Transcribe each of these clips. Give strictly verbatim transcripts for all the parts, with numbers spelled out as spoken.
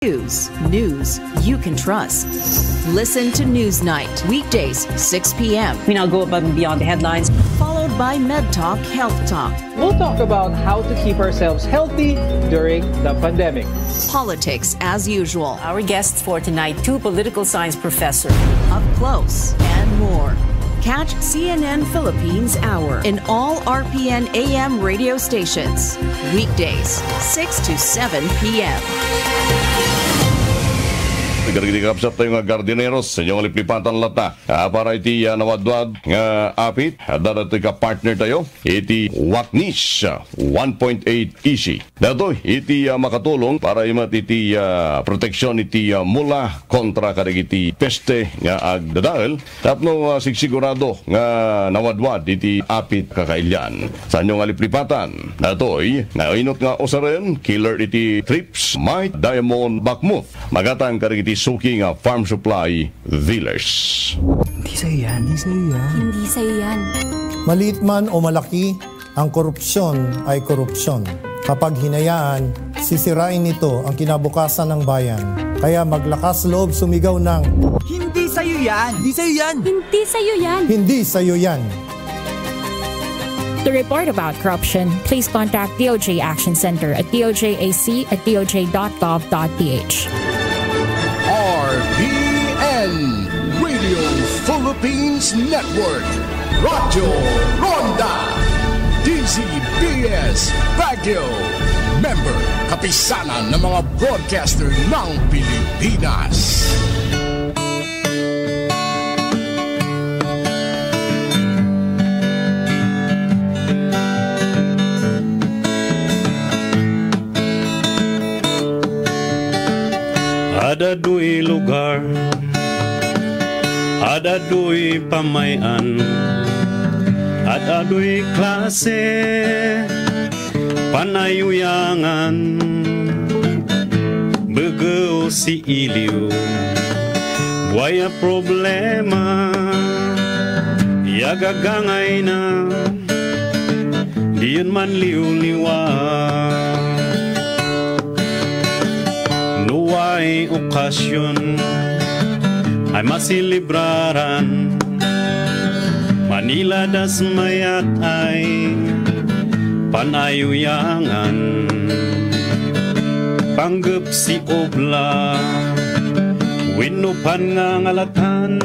News, news you can trust. Listen to Newsnight, weekdays, six p.m. We now go above and beyond the headlines. Followed by Med Talk, Health Talk. We'll talk about how to keep ourselves healthy during the pandemic. Politics as usual. Our guests for tonight, two political science professors. Up close and more. Catch C N N Philippines Hour in all R P N A M radio stations. Weekdays, six to seven p.m. Nagkarigikapsap tayo nga gardineros sa inyong liplipatan lata. Uh, para iti uh, nawadwad nga apit. Dada iti ka-partner tayo. Iti Waknish one point eight easy. Dato iti uh, makatulong para imat iti uh, proteksyon iti uh, mula kontra karig iti peste nga agdadahil. Tapno uh, sigsigurado nga nawadwad iti apit kakailyan. Sa inyong liplipatan. Dato nga inot nga osaren killer iti trips mite diamond bakmuth. Magatang karig iti suki nga farm supply dealers. Hindi sa'yo yan, hindi sa'yo yan. Hindi sa'yo yan. Maliit man o malaki, ang korupsyon ay korupsyon. Kapag hinayaan, sisirain nito ang kinabukasan ng bayan. Kaya maglakas loob sumigaw ng Hindi sa'yo yan! Hindi sa'yo yan! Hindi sa'yo yan. Hindi sa'yo yan! To report about corruption, please contact D O J Action Center at d o j a c at d o j dot gov dot p h. R P N Radio Philippines Network, Radyo Ronda, D Z B S Baguio, member kapisanan ng mga broadcaster ng Pilipinas. Ada dui lugar, ada dui pamayan, ada dui klase panayuyangan, begeu si iliw, buaya problema, ya gagangay na, diyan man liw-liwan. Nuway okasyon ay masilibraran, Manila das mayat ay panayuyangan, panggap si obla winupan nga ngalatan,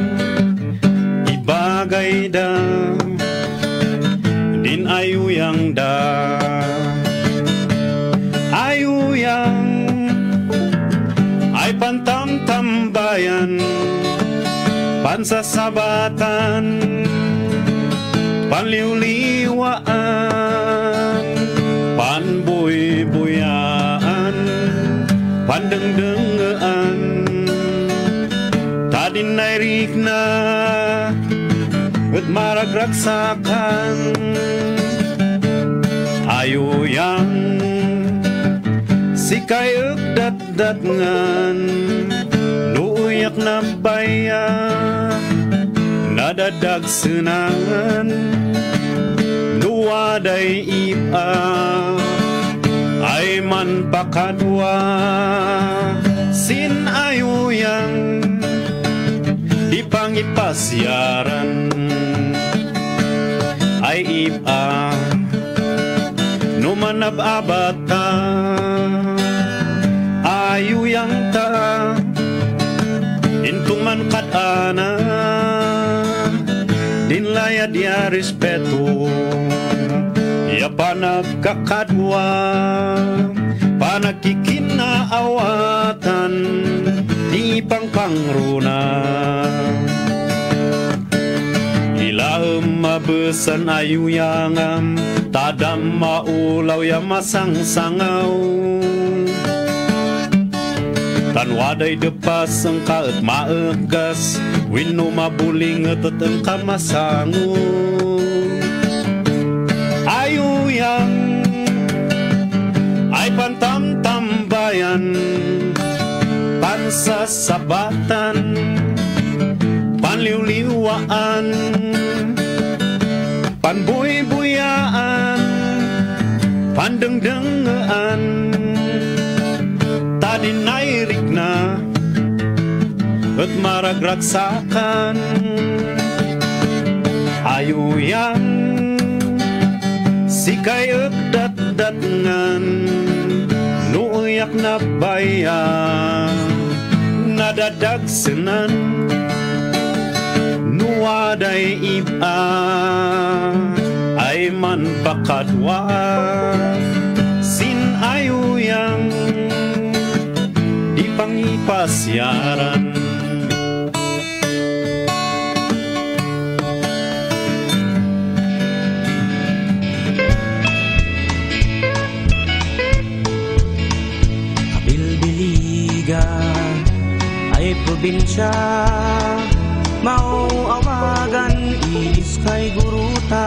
ibagay da din ayuyang da ayuyang ay pantamtambayan, pansasabatan, panliwliwaan, panbuy-buyaan, pandengdengaan, tadin nairik na at maragragsakan, ayuyang sikayuk dat-datngan, nuuyak na baya, nadadag senangan, nuwaday ipa, ay man pakadwa, sin ayuyang, ipangipasyaran, ay ipa, numanababata, ayuyang ta intuman katana din layad ya respeto ya panagkakadwa panagkikinaawatan di pangpangruna ilahem mabesan ayuyangam tadam maulaw ya masangsangaw tanwaday depas ang kaat maagas wino mabuling at ang kamasango ayuyang ay pantamtambayan pansasabatan panliwliwaan panbuy-buyaan pandengdengaan Naninairik na at maragragsakan ayuyang sikay agdat-datngan nuuyak na bayan nadadagsanan nuwaday iba ay man pakadwa sin ayuyang di pangipasyaran ay probinsya mauawagan is kay guruta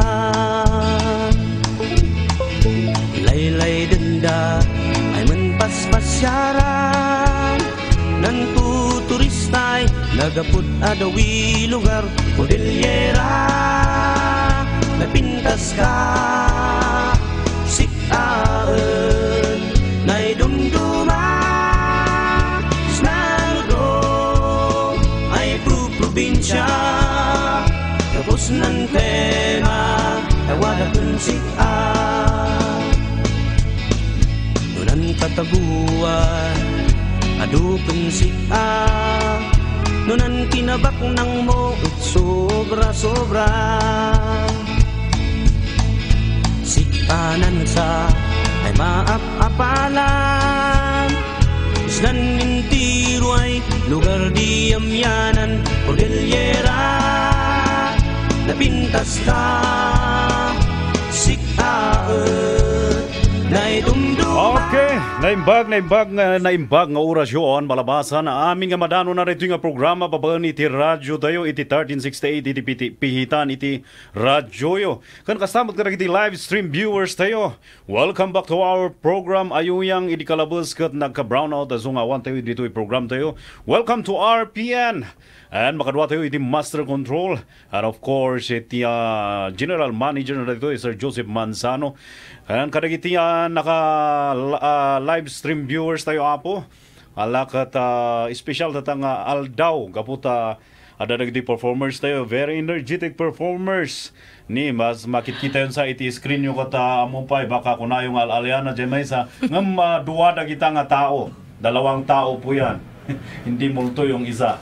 laylay denda ay manpaspasyaran nantu turistay nagapud adawi lugar Cordillera napintas ka siktaan nay dumduma probinsya tapos ng tema tawadakan sika nunan kataguan adukan sika nunan kinabak ng mo sobra-sobra sikanan sa ay maap-apalan isnan nintiro ay lugar di amyanan Cordillera napintas ka siktaan na dumduma. Okay, naimbag, naimbag, naimbag nga orasyon malabasan na aming nga madano na rito nga programa babaan iti radyo tayo iti thirteen sixty-eight iti pihitan iti radyo yo. Kan kasamot ka iti live stream viewers tayo. Welcome back to our program ayuyang iti kalabos kat nagka-brownout aso nga awan tayo dito i program tayo. Welcome to R P N. And makadwa tayo iti Master Control. And of course, iti uh, General Manager na dito, Sir Joseph Manzano. And kadag iti uh, naka uh, live stream viewers tayo apo. Alakat uh, special tatang uh, aldaw. Kaputa ada nagdi performers tayo. Very energetic performers. Ni mas makikita yun sa iti screen yung kata amumpay. Baka kuna yung al-aliana dyan may sa ngam uh, duwada kita nga tao. Dalawang tao po yan. Hindi multo yung isa.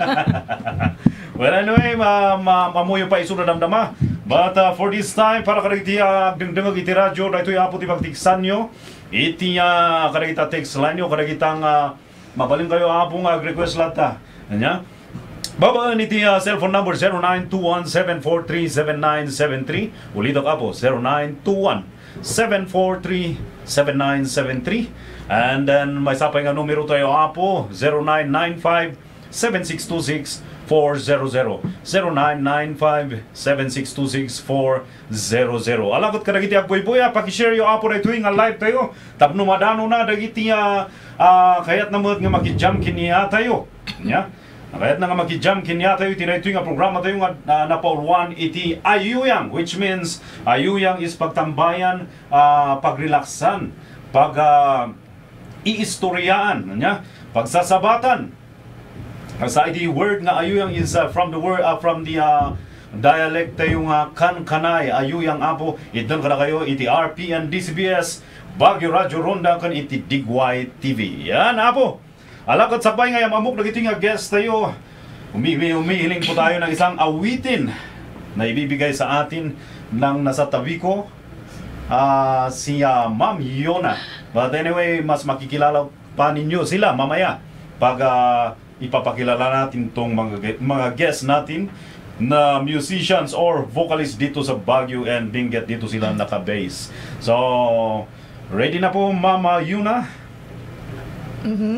Well, anyway, ma ma mamuyo pa iso na damdama. But uh, for this time, para karagiti uh, dengdengag iti radyo, na ito'y apo ti pagtiksan nyo. Iti uh, karagita text line nyo, karagitang uh, mabaling kayo apo nga request lata. Anya? Babaan iti uh, cellphone number zero nine two one seven four three seven nine seven three. Ulitok apo, zero nine two one seven four three seven nine seven three. And then may sapay nga numero tayo apo zero nine nine five seven six two six four zero zero zero nine nine five seven six two six four zero zero. Alagot ka dagiti agboy-boya paki-share yo apo daytoy nga live tayo tapno madano na dagiti uh, uh, kayat namod nga maki-jam kiniya tayo nya kayat na nga maki-jam kiniya tayo tinaytoy nga programa tayo nga uh, napauruan iti ayuyang, which means ayuyang is pagtambayan, uh, pagrelaksan, pag uh, iistoryaan, nya pagsasabatan. Sa iti word nga ayuyang is uh, from the word uh, from the uh, dialect tayo nga kan-kanay ayuyang apo idon kada kayo iti R P N D C B S Baguio Radyo Ronda kan iti Digway T V. Yan apo. Alakot sabay nga amok dagiti nga guest tayo. Umi umihiling po tayo ng isang awitin na ibibigay sa atin ng nasa tabi ko. Uh, si uh, Ma'am Yona. But anyway, mas makikilala pa ninyo sila mamaya pag uh, ipapakilala natin tong mga, mga guests natin na musicians or vocalists dito sa Baguio and Benguet. Dito sila naka-base. So, ready na po Mama Yuna? Mm-hmm.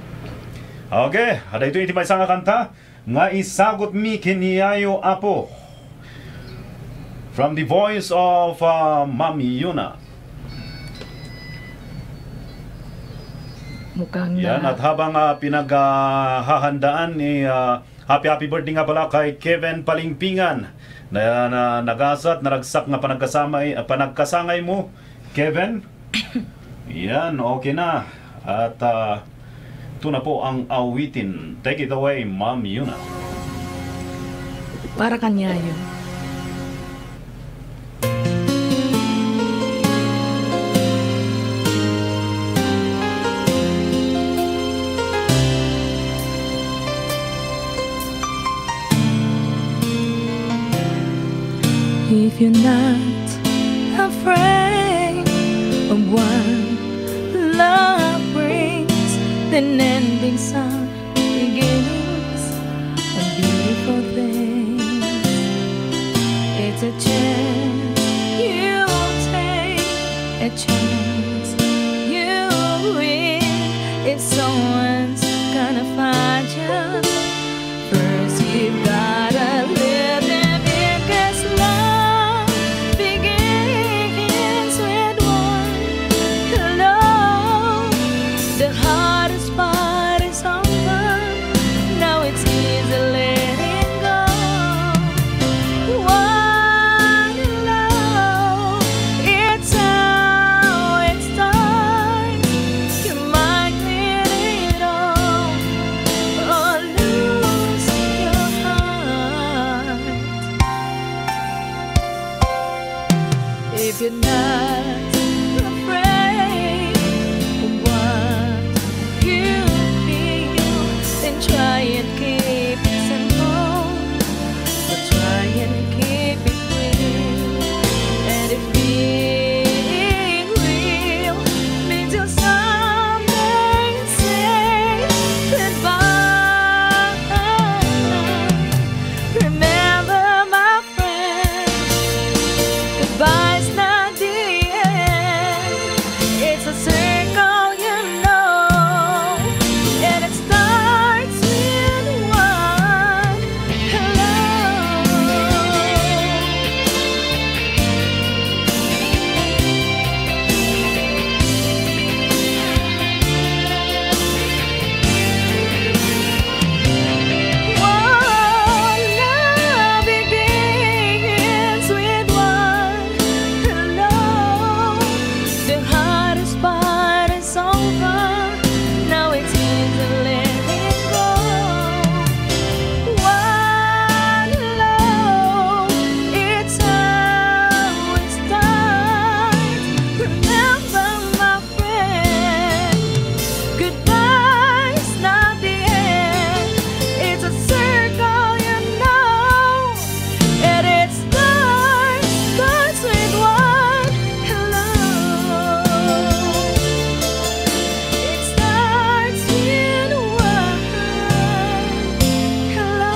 Okay, ada ito iti may isang kanta nga isagot mi kiniyayo apo. From the voice of uh, Mami Yuna. Mukhang yan, at habang uh, pinaghahandaan ni uh, happy happy birthday nga pala kay Kevin Palingpingan na, na nagasat, naragsak nga panagkasamay, uh, panagkasangay mo, Kevin. Yan, okay na. At uh, Ito na po ang awitin. Take it away, Ma'am Yuna. Para kanya yun. If you're not afraid of what love brings, then endings are beginnings of beautiful things. It's a chance you take, a chance you win. If someone's gonna find you, first you've gotta live them in, 'cause love begins with one hello. The hardest part is over, now it's easy letting go. One hello, it's how it starts. You might win it all or lose your heart. If you're not afraid of what you feel, then try and keep it simple, but try and keep it real. And if being real means you'll someday say goodbye, remember, my friend, goodbye's not the end. It's a circle, you know, and it starts with one hello. One love begins with one hello. The hardest part is over, now it's easy letting go. One hello, it's how it starts. Remember, my friend, goodbye's not the end. It's a circle, you know, and it starts, starts with one hello. It starts with one hello.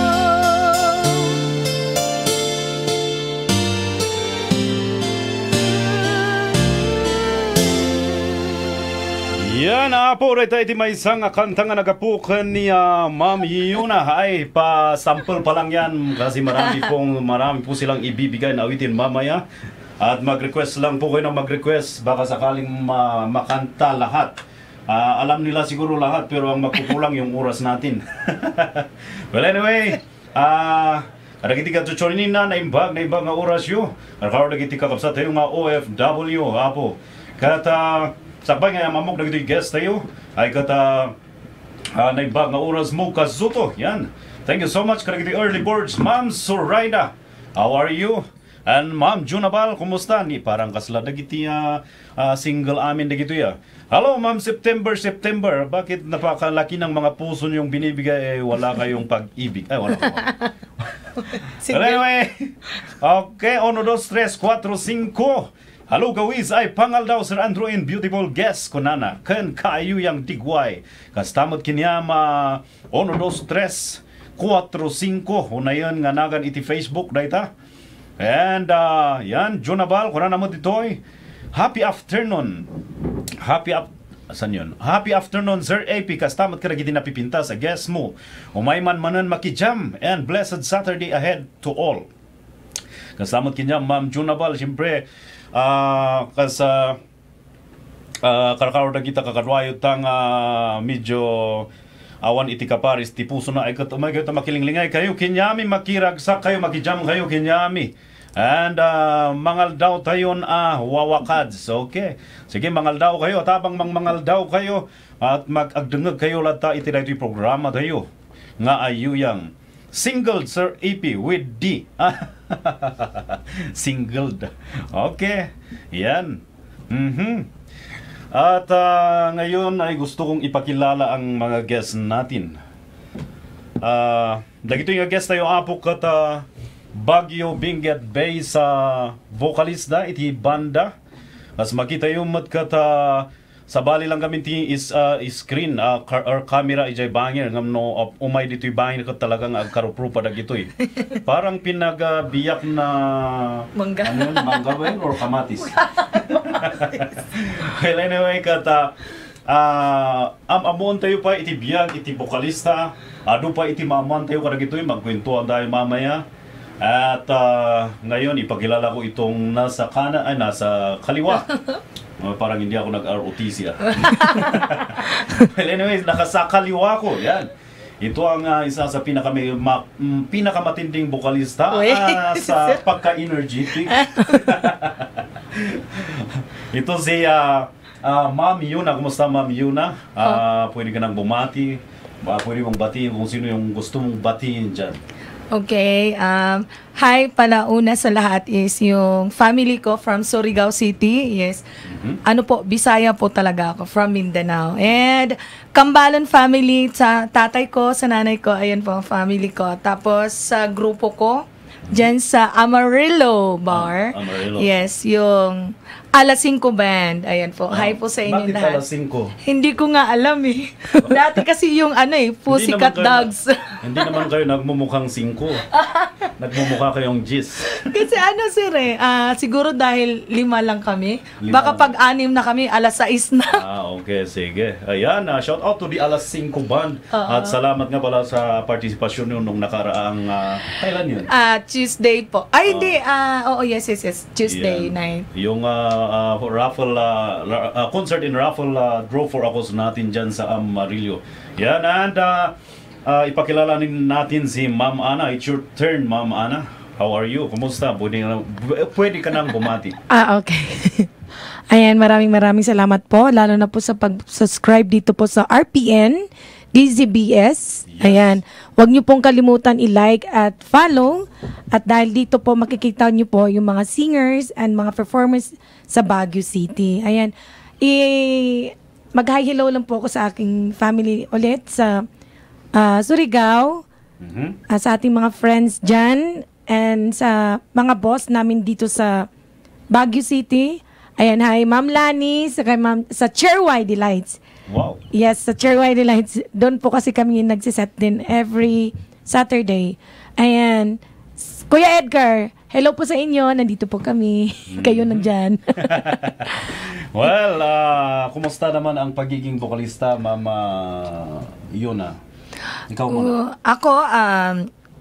Yan, apo, rin tayo may isang kanta nga nagapukan ni uh, Ma'am Yuna. Ay, pa-sample pa lang yan kasi marami pong, marami po silang ibibigay na awitin mamaya. At mag-request lang po kayo na mag-request, baka sakaling ma- makanta lahat. Ah, alam nila siguro lahat, pero ang magkukulang yung oras natin. Well, anyway, ah, kada kiti ka tutunin na naimbag, naimbag nga oras yun. Kada kiti ka kapsa tayo nga O F W, apo. Kata, sakbay nga mamok na kiti guest tayo, ay kata, ah, naimbag nga oras mo kazuto. Yan. Thank you so much, kada kiti early boards. Ma'am Zoraida, how are you? And Ma'am Junabal, kumusta? Ni parang kasla dagiti uh, uh, single amin dagito ya. Hello Ma'am September, September. Bakit napakalaki ng mga puso niyong binibigay, eh, wala kayong pag-ibig? Ay, wala ko. Well, anyway, okay, uno, dos, tres, cuatro, cinco. Hello gawiz, ay pangal daw Sir Andrew and beautiful guest kunana. Ken kayo yang tigway. Kastamot kinyama uno, dos, tres, cuatro, cinco. Unayon nga nagan iti Facebook dayta. And uh, yan, Junabal, kuna naman ditoy. Happy afternoon. Happy up Asan yun? Happy afternoon, Sir A P. Kastamat ka nagiti napipinta sa guest mo. Umay man manan makijam. And blessed Saturday ahead to all. Kastamat kinyam, Ma'am Junabal. Siyempre, uh, kasa uh, karakaro na kita kakadwayo tang uh, medyo awan iti kaparis ti puso na ay katumay kayo makilinglingay kayo kinyami makiragsak kayo makijam kayo kinyami and uh, mangal daw tayon ah wawakads. Okay, sige mangal daw kayo tapang mang mangal daw kayo At mag-agdengag kayo lata iti daytoy programa tayo. Nga ayu yang singled Sir A P with D. Singled. Okay. Yan. Mhm. At uh, ngayon ay gusto kong ipakilala ang mga guests natin. Uh, dagito yung guest tayo apo kat uh, Baguio Benguet Bay sa vocalista iti banda. As makita yung mat kat uh, sa bali lang kami ti is uh, screen uh, car, or camera ijay bangir ngam no uh, umay dito'y bangir kat talagang agkarupro pa dagito'y. Parang pinagabiyak na mangga. Ano yun? Mangga ba yun or kamatis? Well, anyway, kata uh, am amon tayo pa iti biyag, iti vokalista, ado pa iti maman tayo kada gito'y magkwentuhan tayo mamaya. At uh, ngayon ipakilala ko itong nasa kana ay nasa kaliwa. Uh, parang hindi ako nag-R O T C ah. Well, anyways, nakasakaliwa ko. Yan. Ito ang uh, isa sa pinaka ma, mm, pinakamatinding vokalista uh, sa pagka-energetic. Ito si uh, uh, Ma'am Yuna. Kumusta Ma'am Yuna? Uh, oh. Pwede ka nang bumati. Uh, pwede mong batiin kung sino yung gusto mong batiin dyan. Okay, um, hi pala una sa lahat is yung family ko from Surigao City. Yes, mm-hmm. Ano po, Bisaya po talaga ako, from Mindanao. And Kambalan family, sa tatay ko, sa nanay ko, ayan po ang family ko. Tapos sa grupo ko, dyan sa Amarillo Bar. Ah, Amarillo. Yes, yung Alas Cinco Band. Ayan po. Hi po sa inyo Bakit lahat. Alas Cinco? Hindi ko nga alam eh. Dati kasi yung ano eh, Pussycat Dogs. Hindi naman kayo nagmumukhang Cinco. Nagmumukha kayong Gis. Kasi ano sir eh, uh, siguro dahil lima lang kami. Lima. Baka pag anim na kami, alas sais na. Ah, okay. Sige. Ayan, uh, shout out to the Alas Cinco Band. Uh-huh. At salamat nga pala sa partisipasyon nyo nung nakaraang, uh, kailan yun? Ah, uh, Tuesday po. Ay, hindi. Uh, uh, oo, yes, yes, yes. Tuesday yan. night. Yung uh, uh, raffle, uh, uh, concert in raffle uh, draw for ako natin dyan sa Amarillo. Yan, and uh, uh, ipakilala natin si Ma'am Ana. It's your turn, Ma'am Ana. How are you? Kumusta? Pwede, pwede ka nang bumati. Ah, okay. Ayan, maraming maraming salamat po. Lalo na po sa pag-subscribe dito po sa R P N, D Z B S. Yes. Ayan. Huwag niyo pong kalimutan i-like at follow. At dahil dito po makikita niyo po yung mga singers and mga performers sa Baguio City. Ayan. I- mag-hi hello lang po ako sa aking family ulit sa uh, Surigao. Mm-hmm. Uh, sa ating mga friends dyan. And sa mga boss namin dito sa Baguio City. Ayan, hi Ma'am Lani, sa, kay Ma'am, sa Chairway Delights. Wow. Yes, sa Chairway Delights. Doon po kasi kami nagsiset din every Saturday. Ayan. Kuya Edgar, hello po sa inyo. Nandito po kami. Mm-hmm. Kayo nandyan. Well, uh, kumusta naman ang pagiging vokalista, Mama Yuna? Ikaw muna. Uh, ako, um,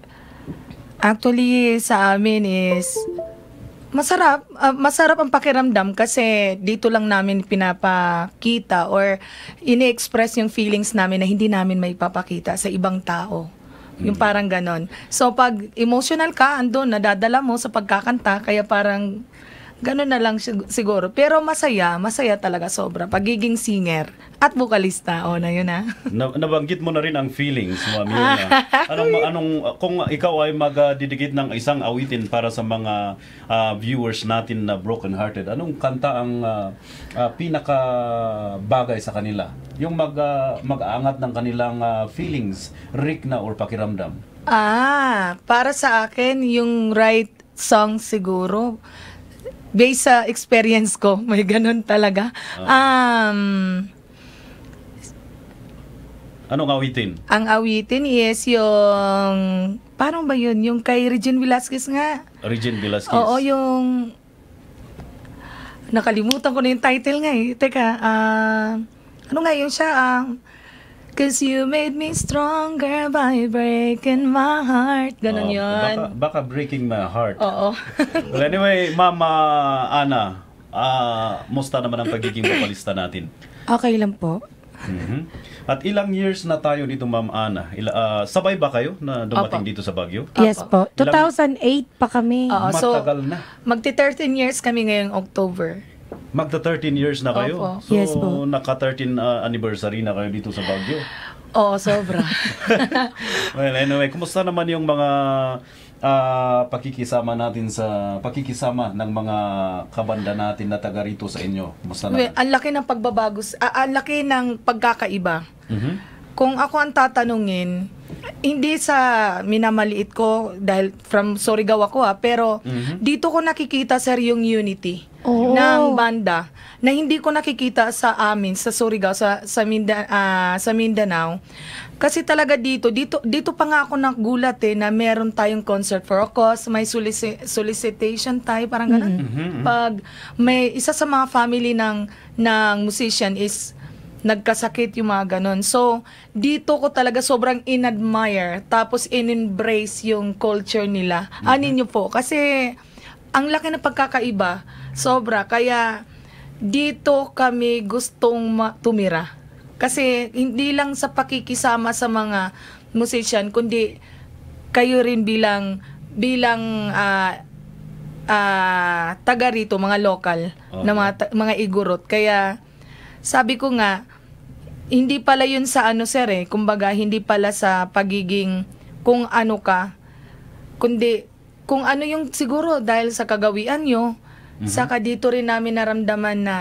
actually, sa amin is masarap. Uh, masarap ang pakiramdam kasi dito lang namin pinapakita or ini-express yung feelings namin na hindi namin may papakita sa ibang tao. Yung parang ganon. So, pag emotional ka, andun, nadadala mo sa pagkakanta, kaya parang ganon na lang siguro. Pero masaya, masaya talaga sobra. Pagiging singer at vokalista, o na yun ha. Na, nabanggit mo na rin ang feelings, Ma'am Yuna. Anong, anong, kung ikaw ay mag-dedicate ng isang awitin para sa mga uh, viewers natin na broken-hearted, anong kanta ang uh, uh, pinaka-bagay sa kanila? Yung mag, uh, mag-aangat ng kanilang uh, feelings, rik na or pakiramdam? Ah, para sa akin, yung right song siguro. Based sa experience ko, may ganun talaga. Um... Anong awitin? Ang awitin is yung, parang ba yun? Yung kay Regine Velasquez nga. Regine Velasquez? Oo, yung, nakalimutan ko na yung title nga eh. Teka, uh, ano nga yun siya? Uh, Cause you made me stronger by breaking my heart. Ganon uh, yun. Baka, baka breaking my heart. Oo. Well, anyway, Mama Ana, uh, musta naman ang pagiging vokalista natin? Okay lang po. Mm-hmm. At ilang years na tayo dito, Ma'am Ana? Ila, uh, sabay ba kayo na dumating Opo. Dito sa Baguio? Yes po. two thousand eight pa kami. Oo, Matagal so, na. magti thirteen years kami ngayong October. Magta thirteen years na kayo. Opo. So, Yes po. naka thirteen uh, anniversary na kayo dito sa Baguio. Oo, sobra. Well, anyway, kumusta naman yung mga ah, pakikisama natin sa pakikisama ng mga kabanda natin na taga rito sa inyo? Kumusta Well, naman? ang laki ng pagbabago, s- ah, ang laki ng pagkakaiba. Mhm. Kung ako ang tatanungin, hindi sa minamaliit ko dahil from Surigao ako ha, pero Mhm. dito ko nakikita sir yung unity Oo. ng banda na hindi ko nakikita sa amin sa Surigao sa sa, Minda, ah, sa Mindanao. Kasi talaga dito, dito dito pa nga ako nagulat eh na meron tayong concert for a cause, may solici- solicitation tayo, parang ganun. Pag may isa sa mga family ng ng musician is nagkasakit yung mga ganun. So, dito ko talaga sobrang in-admire, tapos in-embrace yung culture nila. Anin nyo po, kasi ang laki ng pagkakaiba, sobra. Kaya, dito kami gustong ma- tumira. Kasi, hindi lang sa pakikisama sa mga musician, kundi kayo rin bilang, bilang, ah, ah, taga rito, mga local, na mga, ta- mga igurot. Kaya, sabi ko nga, hindi pala yun sa ano sir eh, kumbaga hindi pala sa pagiging kung ano ka, kundi kung ano yung siguro dahil sa kagawian nyo, saka dito rin namin naramdaman na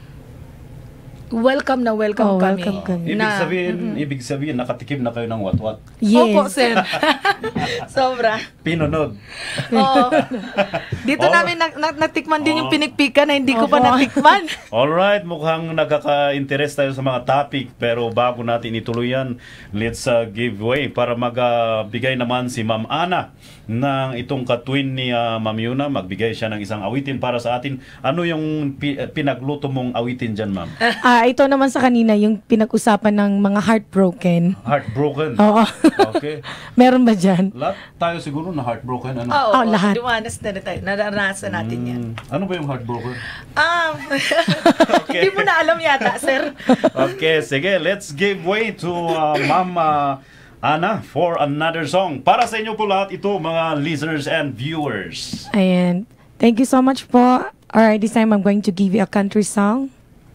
welcome na welcome Oh, kami. welcome kami. Ibig Na- sabihin, ibig sabihin nakatikim na kayo ng watwat. Yes. Opo, sir. Sobra. Pinunod. Oo. Dito Oh. namin na, na- natikman din yung Oh. pinikpikan na hindi ko pa Opo. natikman. Alright, mukhang nagkaka-interest tayo sa mga topic, pero bago natin ituloy yan, let's uh, give way para magbigay naman si Ma'am Ana ng itong katwin ni uh, Ma'am Yuna. Magbigay siya ng isang awitin para sa atin. Ano yung pi- pinagluto mong awitin dyan, Ma'am? Ah, ito naman sa kanina, yung pinag-usapan ng mga heartbroken. Heartbroken. Oo. Okay. Meron ba dyan? Lahat tayo siguro na heartbroken. Ano? Oo, Oh, lahat. dumanas na tayo. Naranasan natin yan. Mm, ano ba yung heartbroken? Ah, hindi mo na alam yata, sir. Okay, sige, let's give way to uh, Ma'am uh, Ana for another song. Para sa inyo po lahat ito, mga listeners and viewers. Ayan. Thank you so much po. Alright, this time I'm going to give you a country song.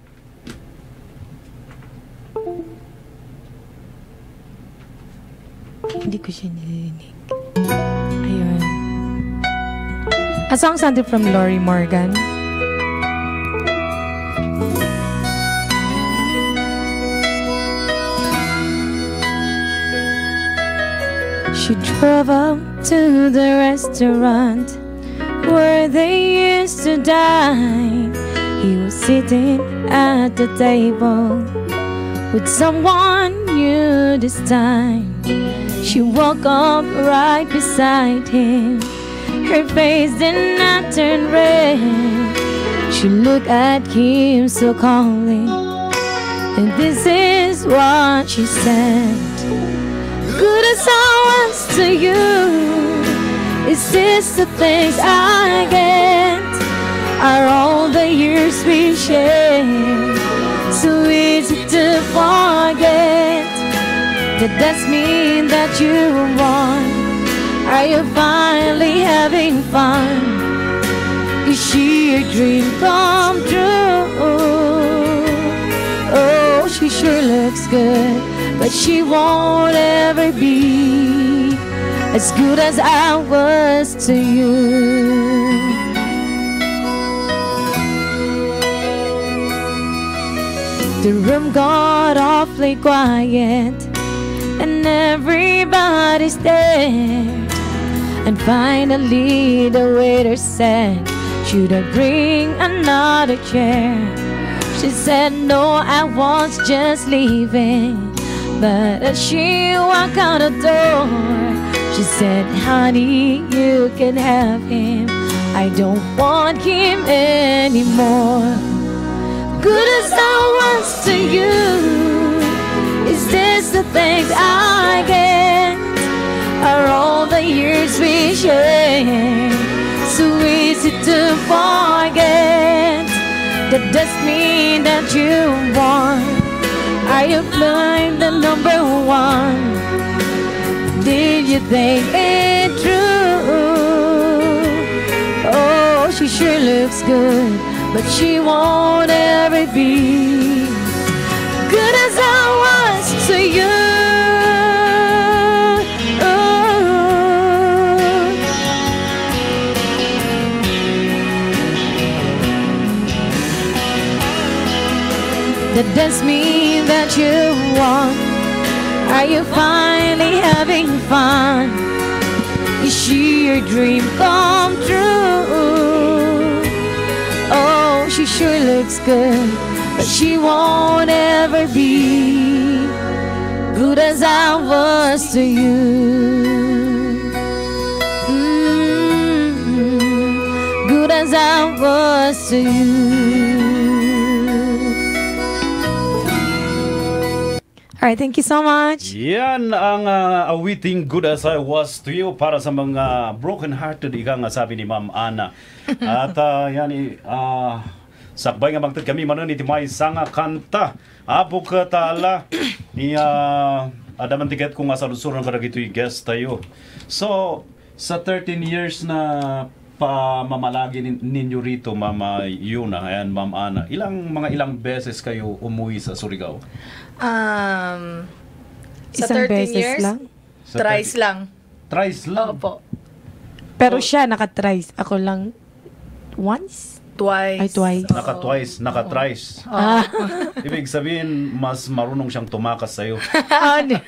Hindi ko siya nilinig. Ayun. A song sounded from Lori Morgan. She drove up to the restaurant where they used to dine. He was sitting at the table with someone new this time. She woke up right beside him. Her face did not turn red. She looked at him so calmly, and this is what she said. Good as I was to you, is this the things I get? Are all the years we shared so easy to forget? That does mean that you won. Are you finally having fun? Is she a dream come true? Oh, she sure looks good, but she won't ever be as good as I was to you. The room got awfully quiet, and everybody stared. And finally the waiter said, should I bring another chair? She said, no, I was just leaving. But as she walked out the door, she said, honey, you can have him. I don't want him anymore. Good as I was to you, is this the things I get? Are all the years we shared so easy to forget? That does mean that you won. Are you blind the number one? Did you think it true? Oh, she sure looks good, but she won't ever be good as I was to you. Does mean that you won? Are you finally having fun? Is she your dream come true? Oh, she sure looks good, but she won't ever be good as I was to you. Mm-hmm. Good as I was to you. Alright, thank you so much. Yan ang uh, awiting Good As I Was To You para sa mga broken-hearted, ika nga sabi ni Ma'am Ana. At uh, yan, uh, sakbay nga magtid kami manon iti may sanga kanta. Apo ka tala, ni uh, adaman tiket kung asalusuro ng karagito yung guest tayo. So, sa thirteen years na pamamalagi nin, ninyo rito, Mama Yuna, ayan, Ma'am Ana, ilang mga ilang beses kayo umuwi sa Surigao? Um, sa Isang thirteen beses years, lang? thrice lang. Thrice lang? Opo. Pero siya naka-thrice. Ako lang once? Twice. Ay, twice. Naka-twice, naka-thrice. Oh. Ibig sabihin, mas marunong siyang tumakas sa'yo. Ano?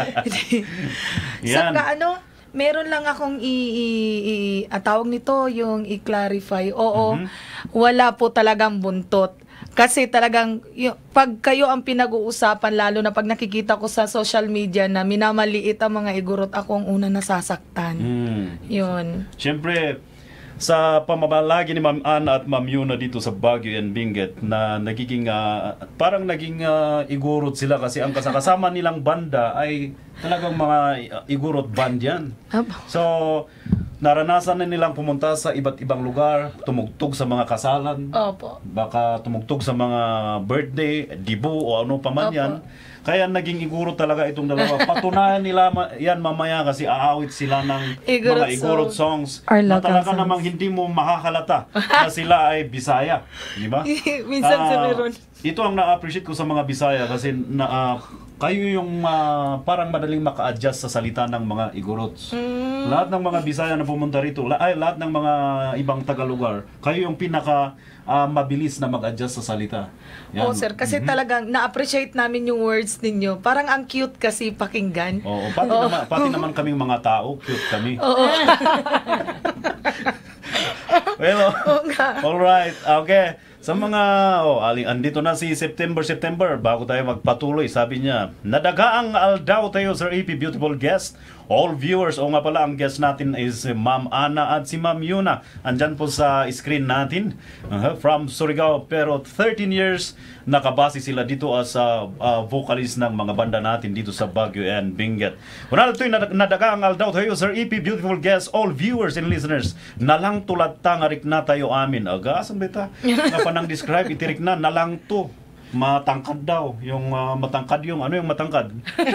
Yan. Saka ano, meron lang akong i, i, i ah, tawag nito, yung i-clarify. Oo, Mhm. wala po talagang buntot. Kasi talagang, yung, pag kayo ang pinag-uusapan, lalo na pag nakikita ko sa social media na minamaliit ang mga igurot, ako ang una nasasaktan. Mm. Yun. Siyempre, sa pamamalagi ni Ma'am Ana at Ma'am Yuna dito sa Baguio and Benguet na nagiging uh, parang naging uh, igurot sila kasi ang kasama nilang banda ay talagang mga uh, igurot band yan. So, naranasan na nilang pumunta sa iba't ibang lugar, tumugtog sa mga kasalan, Opo. baka tumugtog sa mga birthday, dibu o ano pa man Opo. yan. Kaya naging igurot talaga itong dalawa. Patunayan nila ma- yan mamaya kasi aawit sila ng Igurot mga igurot songs, Or na local talaga songs. namang hindi mo makakalata na sila ay Bisaya. Di ba? Minsan Ah, si meron. Ito ang na-appreciate ko sa mga Bisaya kasi na, ah, kayo yung ah, parang madaling maka-adjust sa salita ng mga igorots. Mm. Lahat ng mga Bisaya na pumunta rito, la- ay lahat ng mga ibang tagalugar, kayo yung pinaka ah, mabilis na mag-adjust sa salita. Yan. Oo, sir. Kasi Mhm. talagang na-appreciate namin yung words ninyo. Parang ang cute kasi pakinggan. Oo, pati, Oo. naman, pati naman kaming mga tao, cute kami. Oo. Well, Oo nga. alright, okay. Sa mga, oh, aling, andito na si September, September, bago tayo magpatuloy, sabi niya, nadagaang aldaw tayo, Sir A P, beautiful guest. All viewers, o nga pala, ang guest natin is si Ma'am Ana at si Ma'am Yuna. Andyan po sa screen natin, uh, from Surigao, pero thirteen years, nakabase sila dito as uh, uh, vocalist ng mga banda natin dito sa Baguio and Benguet. Una ito'y nad- nadagaang aldaw tayo, Sir A P, beautiful guest, all viewers and listeners, nalang tulad ta nga rik na tayo amin. Aga, asan bita? Nga pa nang describe, itirik na, nalang to. Matangkad daw. Yung uh, matangkad yung, ano yung matangkad?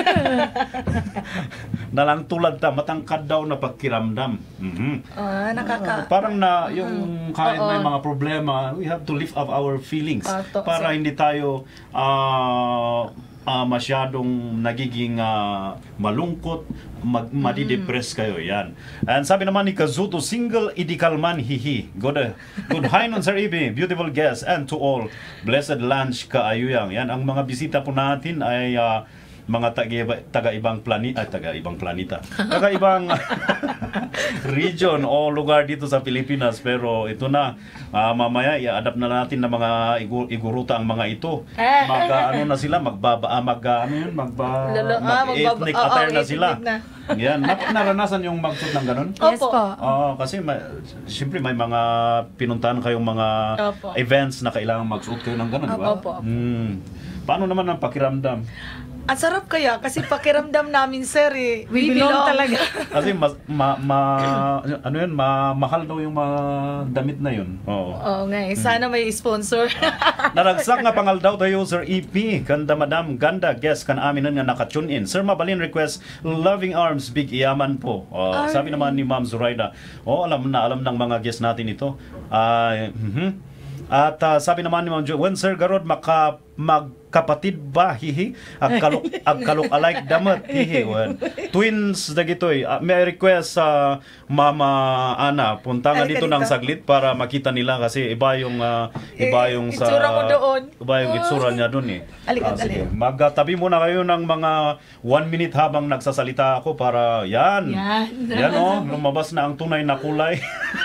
Nalang tulad ta, matangkad daw na pagkiramdam. Mhm. Ah, nakaka... Parang na yung kahit Oo. may mga problema, we have to lift up our feelings Ah, to- para so- hindi tayo ah, ah, masyadong nagiging ah, malungkot, mag madidepress kayo yan. And sabi naman ni Kazuto, single idikalman hihi. Good, uh, good hi nun Sir Ibi, beautiful guest, and to all, blessed lunch kaayuyang. Yan, ang mga bisita po natin ay ah, mga taga- taga-ibang planeta, ay, taga-ibang planeta, taga-ibang region o lugar dito sa Pilipinas. Pero ito na, ah, mamaya i-adapt na natin ng mga igu- iguruta ang mga ito. Mag, ah, ano na sila, magbaba, ah, mag, ah, ano yun, magba, Lalo- ah, magbaba- mag-ethnic oo, attire na ethnic sila. na. Yan, Nap- naranasan yung magsuot ng ganun? Yes po. Oo, kasi may, siyempre may mga pinuntahan kayong mga Opo. events na kailangan magsuot kayo ng ganun, di ba? Opo, opo. Hmm. Paano naman ang pakiramdam? Ang sarap kaya kasi pakiramdam namin, sir, eh. We belong talaga. Kasi mas, ma, ma, ano yun, ma, mahal daw yung mga damit na yun. Oo. Oo nga eh. Sana may sponsor. Naragsak nga pangal daw tayo, Sir E P. Ganda, madam, ganda. Guest kan amin nga naka-tune in. Sir Mabalin request, loving arms, big iyaman po. Oh, Ay. sabi naman ni Ma'am Zoraida, oh, alam na, alam ng mga guest natin ito. Ah, mhm. At uh, sabi naman ni Ma'am Jo, when Sir Garod maka magkapatid ba hihi ag kalok ag kalok alike damat hihi wen twins dagitoy uh, may request sa uh, Mama Ana punta nga dito ng saglit para makita nila kasi iba yung uh, iba yung sa itsura mo doon. Iba yung itsura niya doon eh. Alikan, uh, sige, magtabi muna kayo ng mga one minute habang nagsasalita ako para yan. Yan. Yan oh, lumabas na ang tunay na kulay.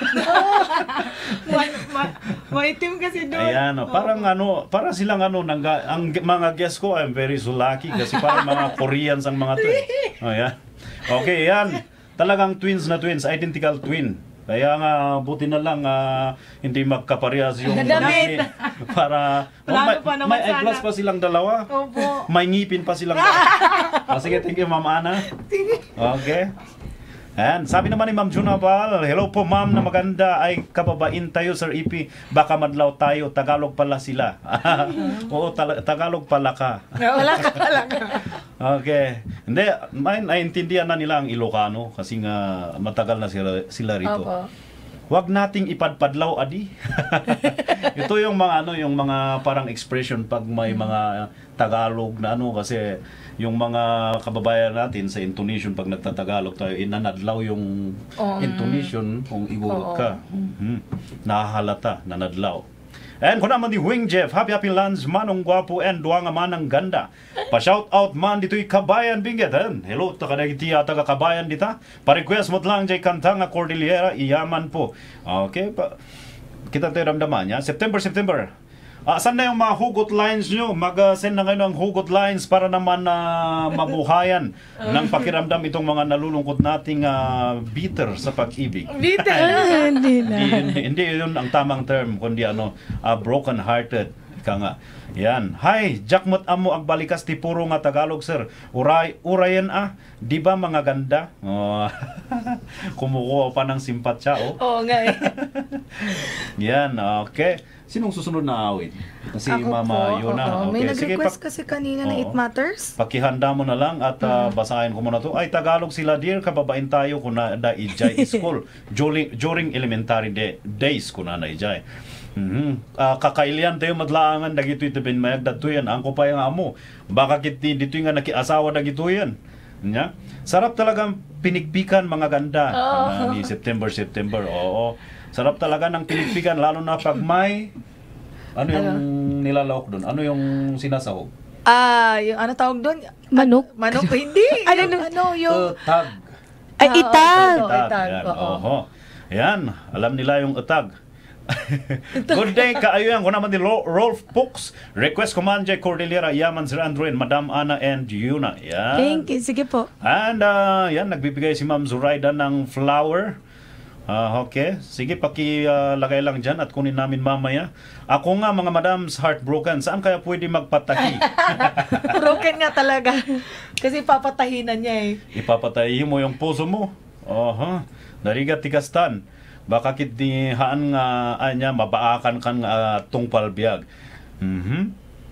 ma, ma, maitim kasi doon. Ayan, oh, parang ano, para silang ano, nang, ang mga guests ko, I'm very so lucky kasi parang mga Koreans ang mga to. Oh, ayan. Okay, yan. Talagang twins na twins, identical twin. Kaya nga, buti na lang uh, hindi magkaparehas yung damit. Para oh, may, pa naman may eyeglass pa silang dalawa. Opo. May ngipin pa silang dalawa. Oh, sige, thank you, Ma'am Ana. Okay. And sabi naman ni Ma'am Junabal, hello po ma'am na maganda ay kababain tayo Sir Ipi, baka madlaw tayo, Tagalog pala sila. Oo, ta- Tagalog pala ka. Wala ka, wala ka. Okay. Hindi, may naintindihan na nila ang Ilocano kasi nga matagal na sila, sila rito. Opo. Huwag nating ipadpadlaw adi. Ito yung mga ano, yung mga parang expression pag may mga Tagalog na ano kasi yung mga kababayan natin sa intonation pag nagtatagalog tayo inanadlaw yung um, intonation kung igurot ka. Mm-hmm. Nahahalata, nanadlaw. And kung naman di Wing Jeff, happy happy lands manong gwapo and duwa nga man ang ganda. Pa-shout out man dito'y Kabayan Binget. Hello, takadagitiya taga Kabayan dita. Pa-request mo lang jay kanta nga Cordillera, iyaman po. Okay, pa kita tayo ramdaman niya. September, September. Ah, saan na yung mga hugot lines nyo? Mag-send na kayo ng hugot lines para naman na uh, mabuhayan ng pakiramdam itong mga nalulungkot nating uh, bitter sa pag-ibig. Bitter? Hindi na. Hindi, hindi, hindi yun ang tamang term, kundi ano, uh, broken-hearted. Ka nga. Yan. Hi, Jackmot amo ang balikas ti puro nga Tagalog, sir. Uray, urayan ah. Di ba mga ganda? Oh. Kumukuha pa ng simpatya, oh. Oo nga eh. Yan, okay. Sinong susunod na awit? Kasi Ako Mama po, Yona. oo. Okay. May nag-request Sige, kasi kanina na Oo. It Matters. Pakihanda mo na lang at uh, basahin ko muna to. Ay, Tagalog sila, dear, kababain tayo kung na da ijay school. during, during elementary day, days kung na na ijay. Mm-hmm. Uh, kakailian tayo madlaangan dagito ito bin mayag dato yan. Ang ko pa yung amo. Baka kiti dito nga nakiasawa dagito yan. Nya? Sarap talagang pinikpikan mga ganda. Oh. Uh, ni September, September. Oo. Sarap talaga ng pinikpikan lalo na pag may ano yung ano? Nilalawak doon? Ano yung sinasahog? Ah, yung ano tawag doon? Manok? Manok? Hindi. Ano, yung, ano, yung... Utag. Ay, Ah, itag. oo, itag. Yan. Oo. Oho. Yan. Alam nila yung utag. Good day, kaayo yan. Kung naman ni Ro- Rolf Pux. Request command J. Cordillera, Yaman, Sir Andrew, Madam Ana, and Yuna. Yan. Thank you. Sige po. And uh, yan, nagbibigay si Ma'am Zoraida ng flower. Uh, okay. Sige, pakilagay uh, lang dyan at kunin namin mamaya. Ako nga, mga madams, heartbroken. Saan kaya pwede magpatahi? Broken nga talaga. Kasi papatahinan niya eh. Ipapatahi mo yung puso mo. Oho. Darigat tikastan. Baka kit di haan nga anya mabaakan kan uh, tungpal biag. Mhm.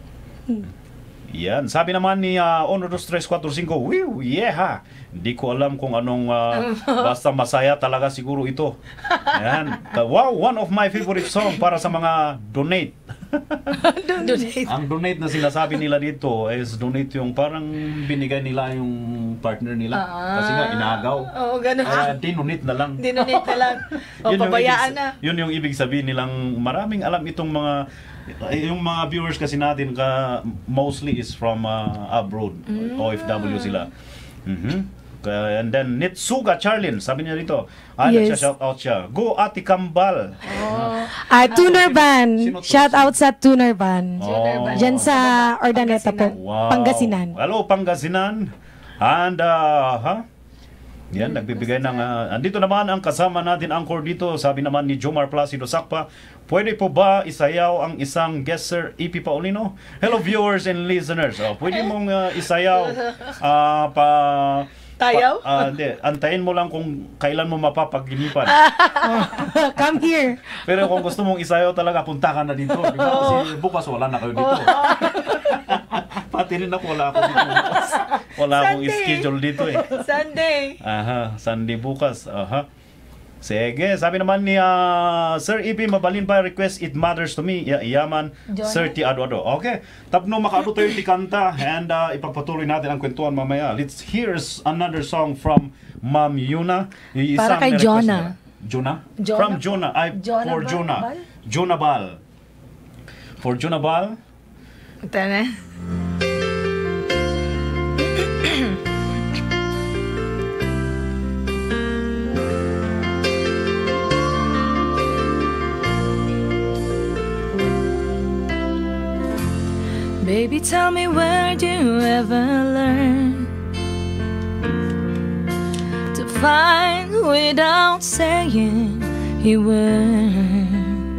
Yan. Sabi naman ni uh, one two three four five, wiw, yeah. Hindi ko alam kung anong uh, basta masaya talaga siguro ito. Yan. Wow, one of my favorite song para sa mga donate. Donate. Ang donate na sinasabi nila dito is donate yung parang binigay nila yung partner nila. Ah. Kasi nga inagaw. Oo, ganun. Kaya dinonate na lang. Dinonate na lang. O, Yun yung pabayaan ibig- na. Yun yung ibig sabihin nilang maraming alam itong mga yung mga viewers kasi natin ka mostly is from uh, abroad. Mm. O F W sila. Mhm. Kaya, and then Nitsuga Charlin, sabi niya dito, ah, Yes. nagsha-shout out siya. Go Ate Kambal. Ah, Tuner Ban. Sino to? Shout out sa Tuner Ban. Oh. Diyan sa Ordaneta po. Wow. Pangasinan. Hello, Pangasinan. And, uh, ha? Yan, nagbibigay ng... Uh, andito naman ang kasama natin, anchor dito. Sabi naman ni Jomar Placido Sakpa, pwede po ba isayaw ang isang guest sir, E P Paulino? Hello, viewers and listeners. Oh, pwede mong uh, isayaw uh, pa... Tayaw? Pa, uh, hindi, antayin mo lang kung kailan mo mapapaginipan. Come here. Pero kung gusto mong isayaw talaga, punta ka na dito. Diba? Kasi bukas wala na kayo dito. Pati rin ako, wala ako dito bukas. Wala akong Sunday. schedule dito eh. Sunday. Aha, Sunday bukas. Aha. Sige, sabi naman ni uh, Sir E P mabalin pa request It Matters to Me. Ya, iyaman Jonah? Sir Ti Ado-Ado. Okay. Tapno makaabot tayo ti kanta and uh, ipagpatuloy natin ang kwentuhan mamaya. Let's here's another song from Ma'am Yuna. Isang Para kay request Jonah. nila. Jonah? Jonah? From Jonah. I, Jonah for Bal? Jonah. Bal? Jonah Bal. For Jonah Bal. Ito na. Baby, tell me, where'd you ever learn to find without saying a word?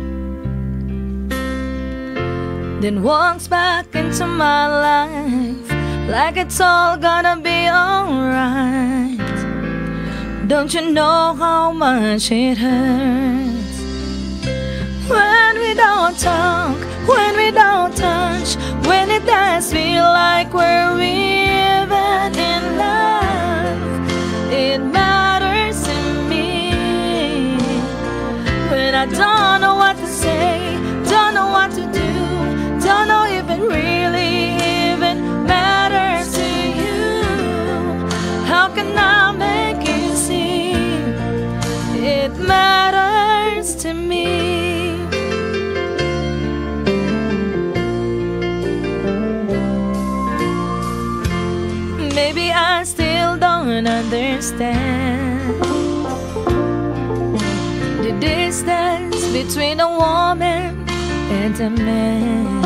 Then walks back into my life like it's all gonna be alright. Don't you know how much it hurts when we don't talk, when we don't touch, when it does feel like we're even in love? It matters to me when I don't know what to say, don't know what to do, don't know if it really even matters to you. How can I make you see it matters to me? Maybe I still don't understand the distance between a woman and a man.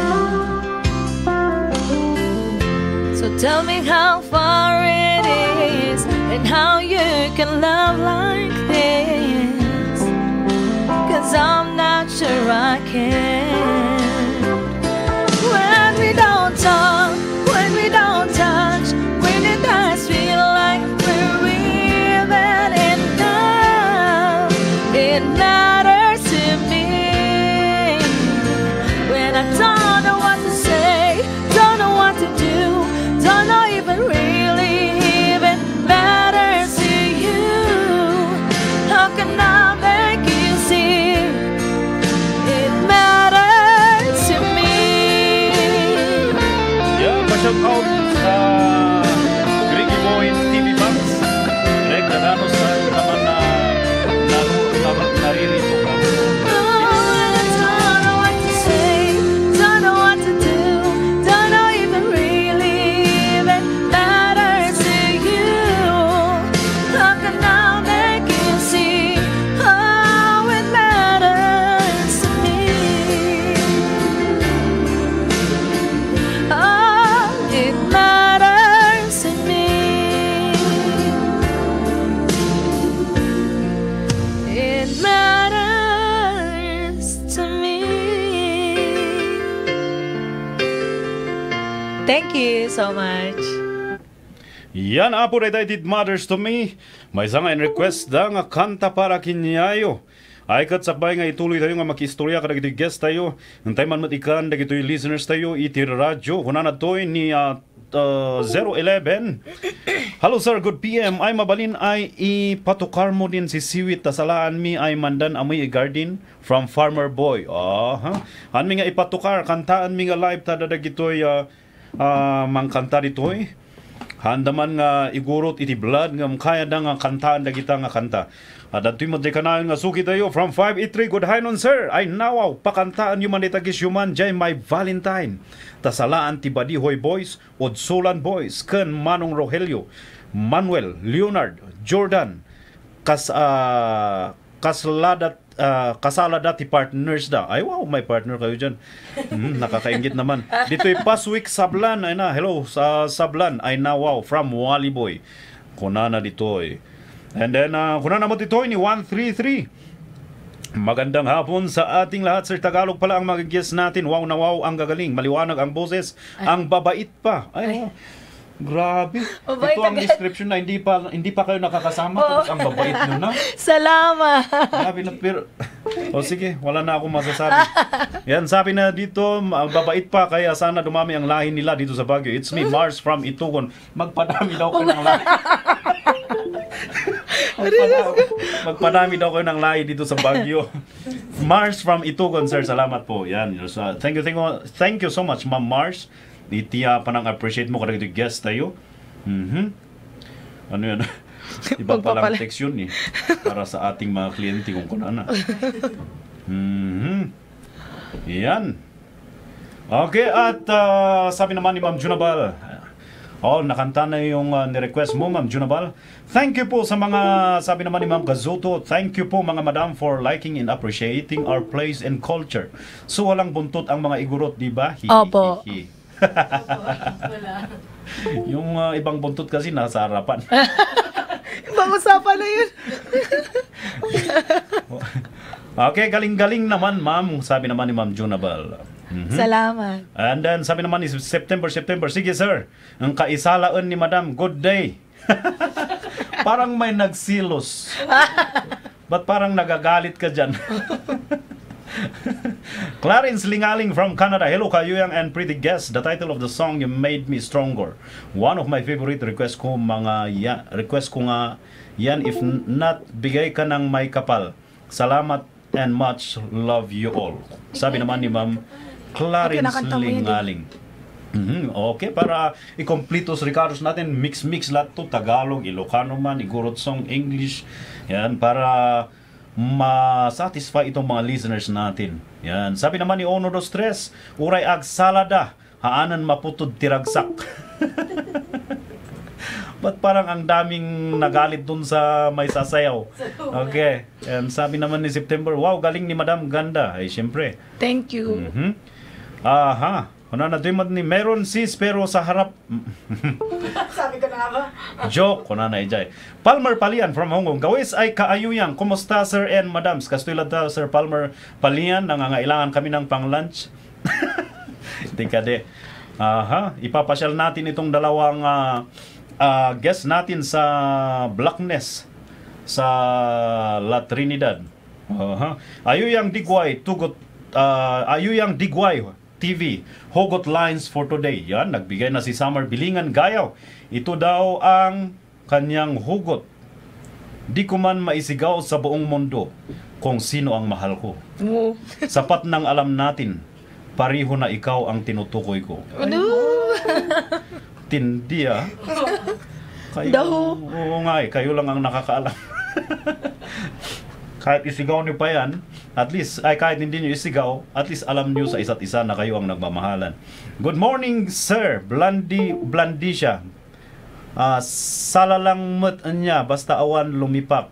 So tell me how far it is and how you can love like this, 'cause I'm not sure I can. When we don't talk, when we don't touch, when it does feel like we're even in love, it matters to me when I don't know what to say, don't know what to do, don't know if it really even matters to you. How can I make you see it matters to me? Yeah, pa-shout out sa Griggy Boy T V Box. Greg Dagano sa naman na naru, nar, naririto ka. Don't know what to say, don't know what to do, don't know if it really even matters to you. How can I make you see how it matters to me? Oh, it matters to me. It matters to me. Thank you so much. Yan apo na It Matters to Me. May isang nga request da nga kanta para kinyayo. Ay kat sakbay nga ituloy tayo nga makistorya kada giti guest tayo. Nantay man matikan da gito'y listeners tayo iti radyo. Kuna na to'y ni uh, uh, zero eleven. Hello sir, good P M. Ay mabalin ay ipatukar mo din si Siwit tasalaan mi ay mandan amoy garden from Farmer Boy. Aha. Han mi nga ipatukar kantaan mi nga live tada da gito'y uh, uh, mangkanta dito'y. Handa man nga igurot iti blood nga kaya da nga kantaan da kita nga kanta. At dato'y madrekanayon nga suki tayo from five eight three. Good hi nun sir. Ay nawaw pakantaan yung manitagis yuman jay my Valentine. Tasalaan ti Badihoy Boys, Odsolan Boys, ken Manong Rogelio, Manuel, Leonard, Jordan, kas uh, kasladat uh, kasala dati partners da. Ay wow, may partner kayo dyan. Hmm, nakakaingit naman. Dito'y Paswick Sablan. Ay na, hello sa Sablan. Ay na wow, from Wally Boy. Kunana dito'y. And then, uh, kunana mo dito'y ni one three three. Magandang hapon sa ating lahat, Sir. Tagalog pala ang mag-guest natin. Wow na wow, ang gagaling. Maliwanag ang boses. Ay. Ang babait pa. Ay, oh. Grabe. Mabait Ito ang agad. description na hindi pa hindi pa kayo nakakasama. Oo. Tapos ang babait nyo na. Salamat. Grabe na, pero... O sige, wala na akong masasabi. Yan, sabi na dito, ang babait pa, kaya sana dumami ang lahi nila dito sa Baguio. It's me, Mars from Itugon. Magpadami daw ko ng lahi. Magpadami, magpadami daw kayo ng lahi dito sa Baguio. Mars from Itugon, sir. Salamat po. Yan. So, thank you, thank you, thank you so much, Ma'am Mars. Itiya pa nang appreciate mo kada guest tayo. Mhm. Ano yan? Iba palang text yun eh. Para sa ating mga kliyente kung kunana. Mhm. Yan. Okay, at uh, sabi naman ni Ma'am Junabal, oh, nakanta na yung uh, ni-request mo, Ma'am Junabal. Thank you po sa mga, sabi naman ni Ma'am Gazuto, thank you po mga madam for liking and appreciating our place and culture. So walang buntot ang mga igurot, di ba? Hi, Opo. Hi, hi. Yung uh, ibang buntot kasi nasa harapan. Ibang usapan na yun. Okay, galing-galing naman, ma'am. Sabi naman ni Ma'am Junabal. Mm-hmm. Salamat. And then, sabi naman ni September, September, sige sir, ang kaisalaan ni Madam, good day. Parang may nagsilos. Ba't parang nagagalit ka dyan? Clarence Lingaling from Canada. Hello, Kayuyang and pretty guest. The title of the song, You Made Me Stronger. One of my favorite request ko mga ya, request ko nga yan, if not, bigay ka ng may kapal. Salamat and much love you all. Sabi naman ni Ma'am Clarence Lingaling. Mm-hmm. Okay, para i-complete os recados natin, mix-mix lahat to, Tagalog, Ilocano man, Igorot song, English. Yan, para ma-satisfy itong mga listeners natin. Yan. Sabi naman ni Ono dos Tres, uray ag salada, haanan maputod tiragsak. Ba't parang ang daming nagalit dun sa may sasayaw? Okay. And sabi naman ni September, wow, galing ni Madam Ganda. Ay, syempre. Thank you. Mm-hmm. Aha. Ano na doon ni meron sis pero sa harap. Sabi ko na nga ba? Joke. Kuna na ijay. Palmer Palian from Hong Kong. Gawis ay kaayuyang. Kumusta sir and madams? Kastulad ta Sir Palmer Palian. Nangangailangan kami ng pang-lunch. Tika de. Aha. Ipapasyal natin itong dalawang uh, uh, guest natin sa Blackness sa La Trinidad. Aha. Ayuyang Digway. Tugot. Uh, Ayuyang Digway T V, Hugot Lines for Today. Yan, nagbigay na si Summer Bilingan Gayaw. Ito daw ang kanyang hugot. Di ko man maisigaw sa buong mundo kung sino ang mahal ko. Oo. Sapat nang alam natin, pariho na ikaw ang tinutukoy ko. Ano? Tindi ah. Kayo, Daho. oo nga eh, kayo lang ang nakakaalam. Kahit isigaw niyo pa yan, at least, ay kahit hindi niyo isigaw, at least alam niyo sa isa't isa na kayo ang nagmamahalan. Good morning, sir. Blandi, blandi siya. Uh, sala lang mat niya, basta awan lumipak.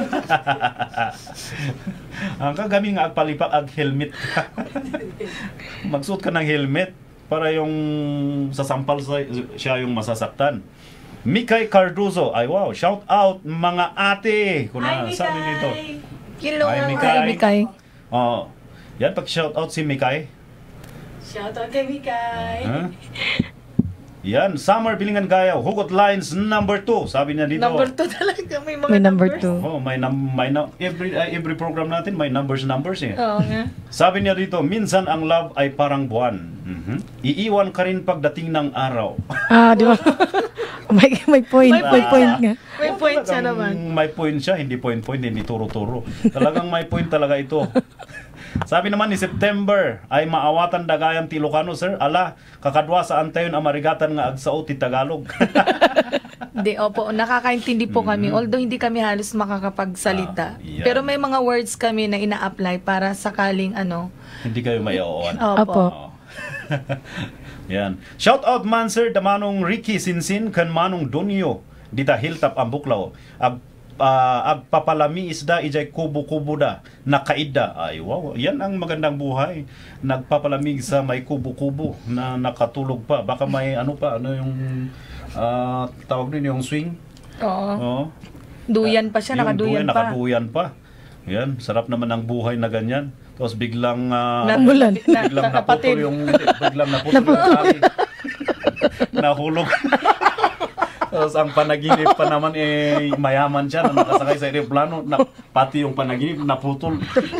Ang kagami nga agpalipak ag helmet. Magsuot ka ng helmet para yung sasampal siya yung masasaktan. Mikay Cardozo, ay wow, shout out mga ate. Kuna, Hi, sabi nito. Hello, Hi, Mikay. Hi, Mikay. Oh, yan pag shout out si Mikay. Shout out kay Mikay. Huh? Yan, Summer Bilingan Gayaw, Hugot Lines number two. Sabi niya dito. Number two talaga, may mga May number numbers. two. Oh, may num may num every uh, every program natin may numbers numbers eh. Oo nga. Sabi niya dito, minsan ang love ay parang buwan. Mm-hmm. Iiwan ka rin pagdating ng araw. Ah, di ba? may, may point, may, May point point nga. May point siya Talagang naman. May point siya, hindi point-point, hindi turo-turo. Talagang may point talaga ito. Sabi naman ni September, ay maawatan dagayang ti Ilocano, sir. Ala, kakadwa sa antayon amarigatan nga agsao ti Tagalog. Hindi, opo. Nakakaintindi po kami. Although hindi kami halos makakapagsalita. Ah, yeah. Pero may mga words kami na ina-apply para sakaling ano. Hindi kayo may-ooan. Opo. Oo. Yan. Shout out man sir, damanong Ricky Sinsin kan manong Donio. Dita hilltop ang buklaw. Ag uh, agpapalami isda ijay kubo-kubo da nakaida. Ay wow, yan ang magandang buhay. Nagpapalamig sa may kubo-kubo na nakatulog pa. Baka may ano pa, ano yung uh, tawag din yung swing. Oo. Oo. Duyan pa siya, Yung nakaduyan duyan, pa. Nakaduyan pa. Yan, sarap naman ang buhay na ganyan. Tapos biglang uh, Namulan. biglang naputol yung biglang naputol yung tali. Nahulog. Tapos ang panaginip pa naman eh mayaman siya na nakasakay sa aeroplano, na, pati yung panaginip naputol.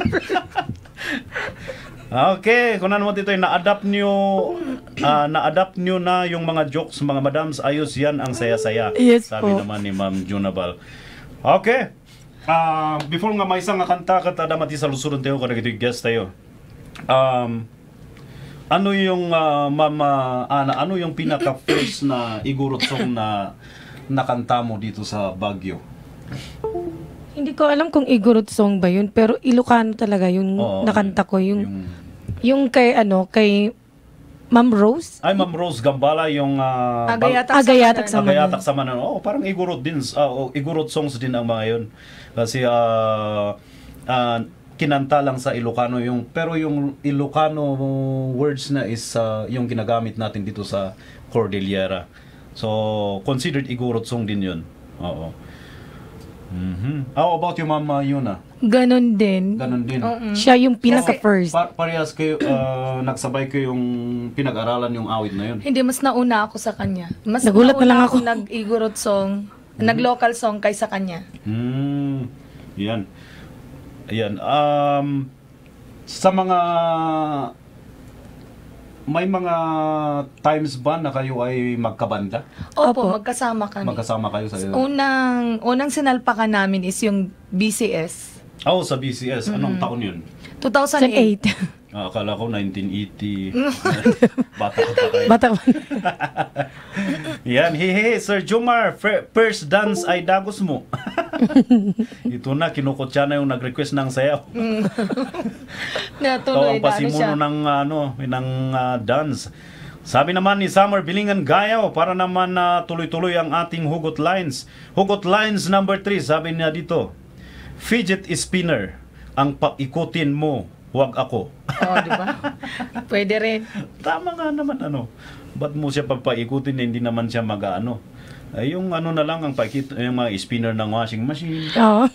Okay, kung ano mo dito, na-adapt nyo, uh, na-adapt nyo na yung mga jokes, mga madams, ayos yan ang saya-saya. Yes Sabi po. naman ni Ma'am Junabal. Okay. Uh, before nga may isang nga kanta kata damati sa lusuron tayo kada gito'y guest tayo. Um, ano yung uh, Mama Ana, ano yung pinaka first na igurot song na nakanta mo dito sa Baguio? Hindi ko alam kung igurot song ba yun, pero Ilocano talaga yung Oo, nakanta ko, yung, yung yung kay ano, kay Ma'am Rose. Ay, Ma'am Rose Gambala, yung uh, Agayatak, Agayatak sa Agayatak sa Manan. Oh, parang igurot din, uh, oh, igurot songs din ang mga yun. Kasi uh, uh, kinanta lang sa Ilocano yung, pero yung Ilocano words na is uh, yung ginagamit natin dito sa Cordillera. So, considered igurot song din yun. Oo. Mm-hmm. How about yung Mama Yuna? Ganon din. Ganon din. Mm. Siya yung pinaka-first. Pa- parehas kayo, uh, nagsabay kayo yung pinag-aralan yung awit na yun. Hindi, mas nauna ako sa kanya. Mas Nagulat na lang nauna ako. nag-igorot song, nag-local song kaysa kanya. Hmm. Yan. Ayan. Um, sa mga may mga times ba na kayo ay magkabanda? Opo, Opo. magkasama kami. Magkasama kayo sa Unang, unang sinalpakan namin is yung B C S. Oh, sa B C S. Anong taon yun? two thousand eight. Ah, akala ko nineteen eighty. Bata ka pa kayo. Bata pa. Yan, hehe, Sir Jomar, fir- first dance ay dagos mo. Ito na, kinukutya na yung nag-request ng sayaw. Natuloy Ito ang na ano siya. pasimuno ng, ano, ng uh, dance. Sabi naman ni Summer Bilingan Gayaw, para naman na uh, tuloy-tuloy ang ating hugot lines. Hugot lines number three, sabi niya dito, fidget spinner, ang paikutin mo, huwag ako. Oh, di ba? Pwede rin. Tama nga naman, ano. Ba't mo siya papaikutin na hindi naman siya mag-ano? Ay, yung ano na lang, ang paikit, yung mga spinner ng washing machine. Oo.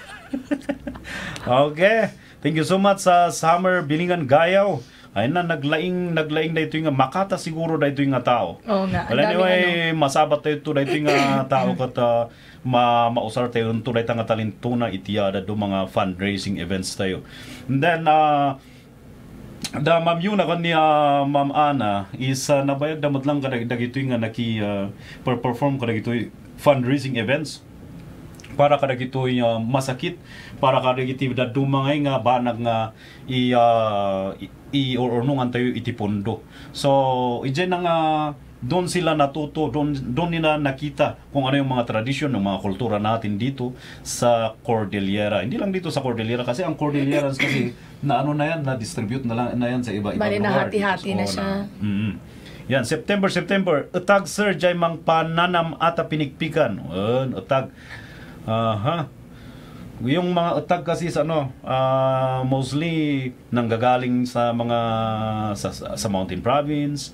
Okay. Thank you so much sa Summer Bilingan Gayaw. Ay na, naglaing, naglaing na ito yung makata siguro na ito yung tao. Oo nga. ang Wala dami anyway, ano. masabat tayo ito na ito yung uh, tao kat uh, ma mausar tayo ito na itang talentuna itiyada do mga fundraising events tayo. And then, uh, da Ma'am Yuna kan ni uh, Ma'am Ana is uh, nabayag damot lang kadag ito yung uh, naki uh, perform kadag ito fundraising events para kadag ito uh, masakit para kadag ito da dumangay nga banag nga i uh, i orornungan tayo itipondo. So ijen nga doon sila natuto, doon doon nila nakita kung ano yung mga tradisyon ng mga kultura natin dito sa Cordillera. Hindi lang dito sa Cordillera kasi ang Cordillera kasi na ano na yan, na distribute na lang na yan sa iba-ibang Bali na lugar. hati-hati na Oo, siya. Mm-hmm. Yan, September, September, utag sir, jay mang pananam ata pinikpikan. Uh, utag. Aha. Yung mga utag kasi sa ano, uh, mostly nanggagaling sa mga sa, sa Mountain Province.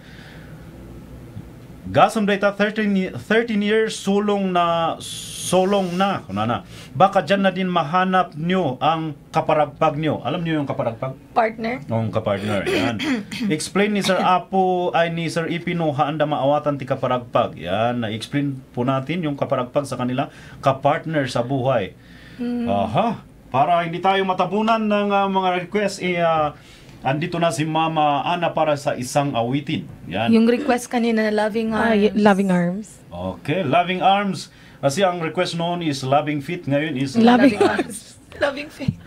Gasam data thirteen, thirteen years sulong na sulong na kuna na. Baka dyan na din mahanap nyo ang kaparagpag nyo. Alam nyo yung kaparagpag? Partner? Ang kapartner. Yan. Explain ni Sir Apo ay ni Sir Ipino haanda maawatan ti kaparagpag. Yan. Na-explain po natin yung kaparagpag sa kanila kapartner sa buhay. Mm. Aha. Para hindi tayo matabunan ng uh, mga request, eh, uh, andito na si Mama Ana para sa isang awitin. Yan. Yung request kanina na Loving Ah, Arms. y- loving arms. Okay, Loving Arms. Kasi ang request noon is Loving Feet, ngayon is Loving Arms. Loving Feet.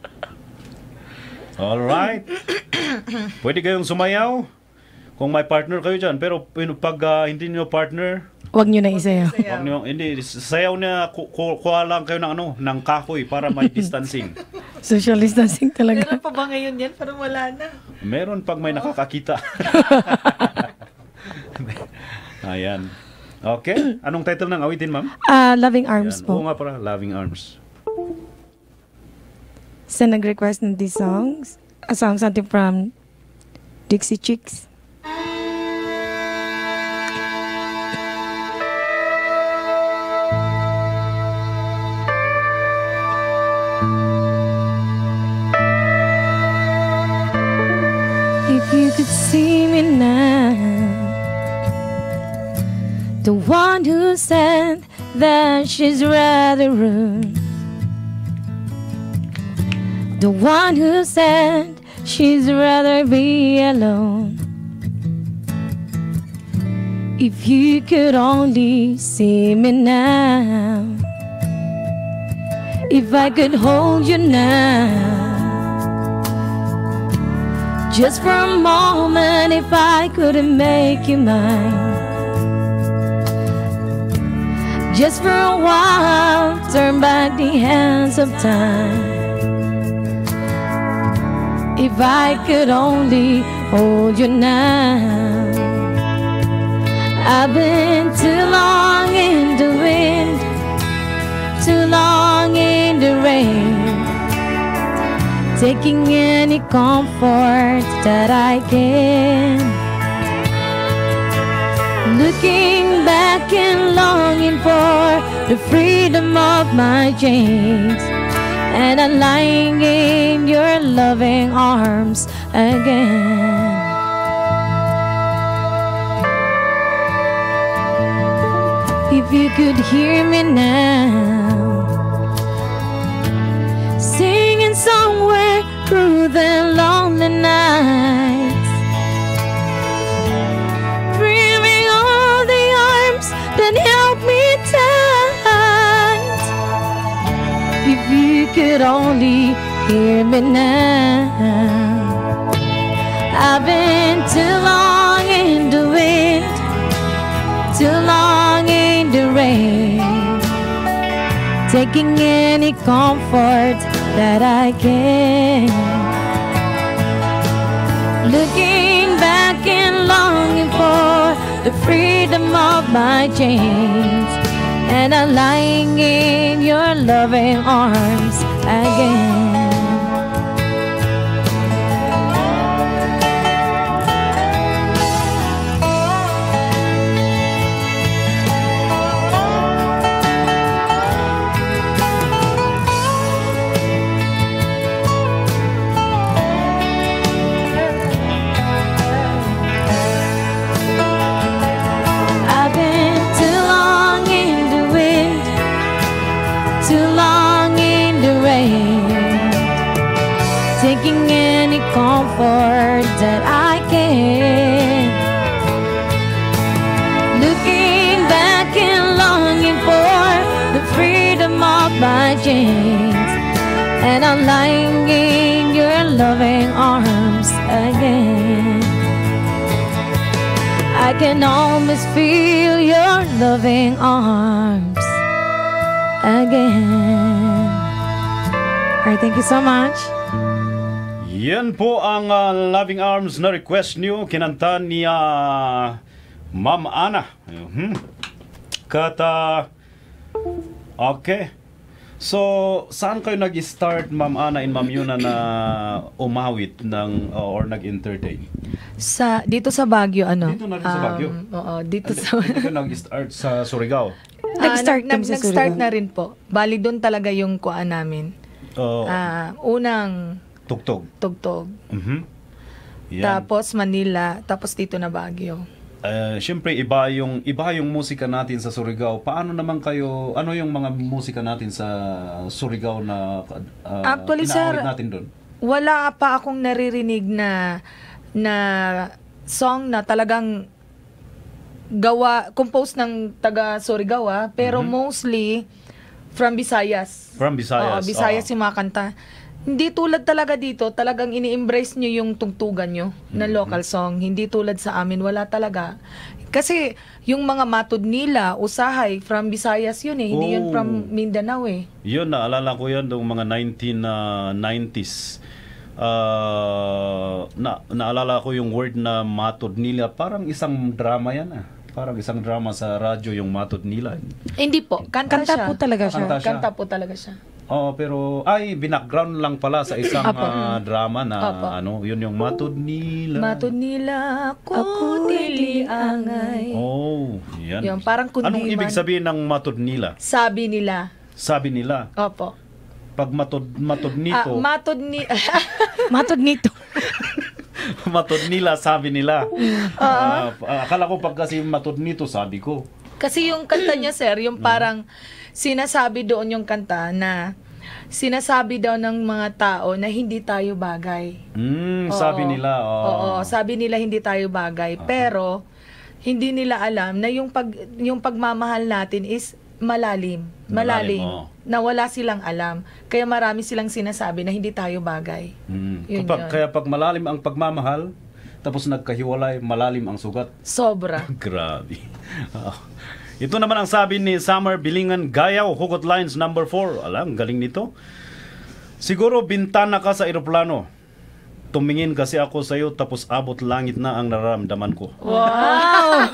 Alright. Pwede kayong sumayaw kung may partner kayo dyan. Pero pag uh, hindi nyo partner, Huwag nyo na isayaw. Wag nyo, hindi, sayaw na, ku- ku- kuha lang kayo ng, ano, ng kahoy para may distancing. Social distancing talaga. Meron pa ba ngayon yan? Parang wala na. Meron pag may nakakakita. Ayan. Okay. Anong title ng awitin, ma'am? Ah, loving arms Ayan. po. Oo nga para, Loving Arms. Sa nag-request ng these songs, a song something from Dixie Chicks. If you could see me now, the one who said that she's rather rude, the one who said she'd rather be alone. If you could only see me now, If I could hold you now, just for a moment, if I couldn't make you mine, just for a while, turn back the hands of time. If I could only hold you now. I've been too long in the wind, too long in the rain, taking any comfort that I can, looking back and longing for the freedom of my chains, and I'm lying in your loving arms again. If you could hear me now, singing somewhere through the lonely nights, dreaming of the arms that help me tight. If you could only hear me now. I've been too long in the wind, too long in the rain, taking any comfort that I can, looking back and longing for the freedom of my chains, and I'm lying in your loving arms again. Taking any comfort that I can, looking back and longing for the freedom of my chains, and I'm lying in your loving arms again. I can almost feel your loving arms again. Alright, thank you so much. Yan po ang uh, Loving Arms na request nyo. Kinanta ni uh, Ma'am Ana. Mm-hmm. Kata, okay. So, saan kayo nag-start, Ma'am Ana and Ma'am Yuna, na umawit ng, uh, or nag-entertain? Sa, dito sa Baguio, ano? Dito na rin sa Baguio? Um, oo, dito sa... Dito kayo nag-start sa Surigao? Uh, nag-start nag, sa nag-start Surigao. na rin po. Bali, doon talaga yung kuan namin. Uh, uh, unang... Tugtog. Tugtog. Mm-hmm. Tapos Manila, tapos dito na Baguio. Uh, Siyempre, iba yung, iba yung musika natin sa Surigao. Paano naman kayo, ano yung mga musika natin sa Surigao na uh, Actually, sir, natin doon? Wala pa akong naririnig na na song na talagang gawa, compose ng taga Surigao, ah, pero mm-hmm. mostly from Visayas. From Visayas. Oo, Visayas oh. yung mga kanta. Hindi tulad talaga dito, talagang ini-embrace nyo yung tungtugan nyo na local song. Hindi tulad sa amin, wala talaga. Kasi yung mga matod nila, usahay, from Visayas yun eh. Hindi oh. yun from Mindanao eh. Yun, naalala ko yun noong mga nineteen nineties. Uh, na, naalala ko yung word na matod nila. Parang isang drama yan ah. Parang isang drama sa radyo yung matod nila. Eh, hindi po, kanta, kanta siya. po talaga siya. Kanta, siya. Kanta po talaga siya. Oo, pero ay background lang pala sa isang uh, drama na Apo. ano, yun yung matod nila. Matod nila ako tiliangay. Oh, yan. Yung parang kundiman. Anong ibig sabihin ng matod nila? Sabi nila. Sabi nila. Opo. Pag matod matod nito. Ah, matod ni matod nito. Matod nila, sabi nila. Uh, akala ko pag kasi matod nito, sabi ko. Kasi yung kanta niya, sir, yung parang sinasabi doon yung kanta na sinasabi daw ng mga tao na hindi tayo bagay. Mm, Oo. sabi nila. Oh. Oo, sabi nila hindi tayo bagay. Uh-huh. Pero hindi nila alam na yung pag yung pagmamahal natin is malalim. Malalim, Malalim. oo. Na wala silang alam. Kaya marami silang sinasabi na hindi tayo bagay. Mm. Yun Kapag, yun. kaya pag malalim ang pagmamahal, tapos nagkahiwalay, malalim ang sugat. Sobra. Grabe. Ah. Ito naman ang sabi ni Summer Bilingan Gayaw, Hugot Lines number four. Alam, galing nito. Siguro bintana ka sa eroplano. Tumingin kasi ako sa iyo tapos abot langit na ang nararamdaman ko. Wow!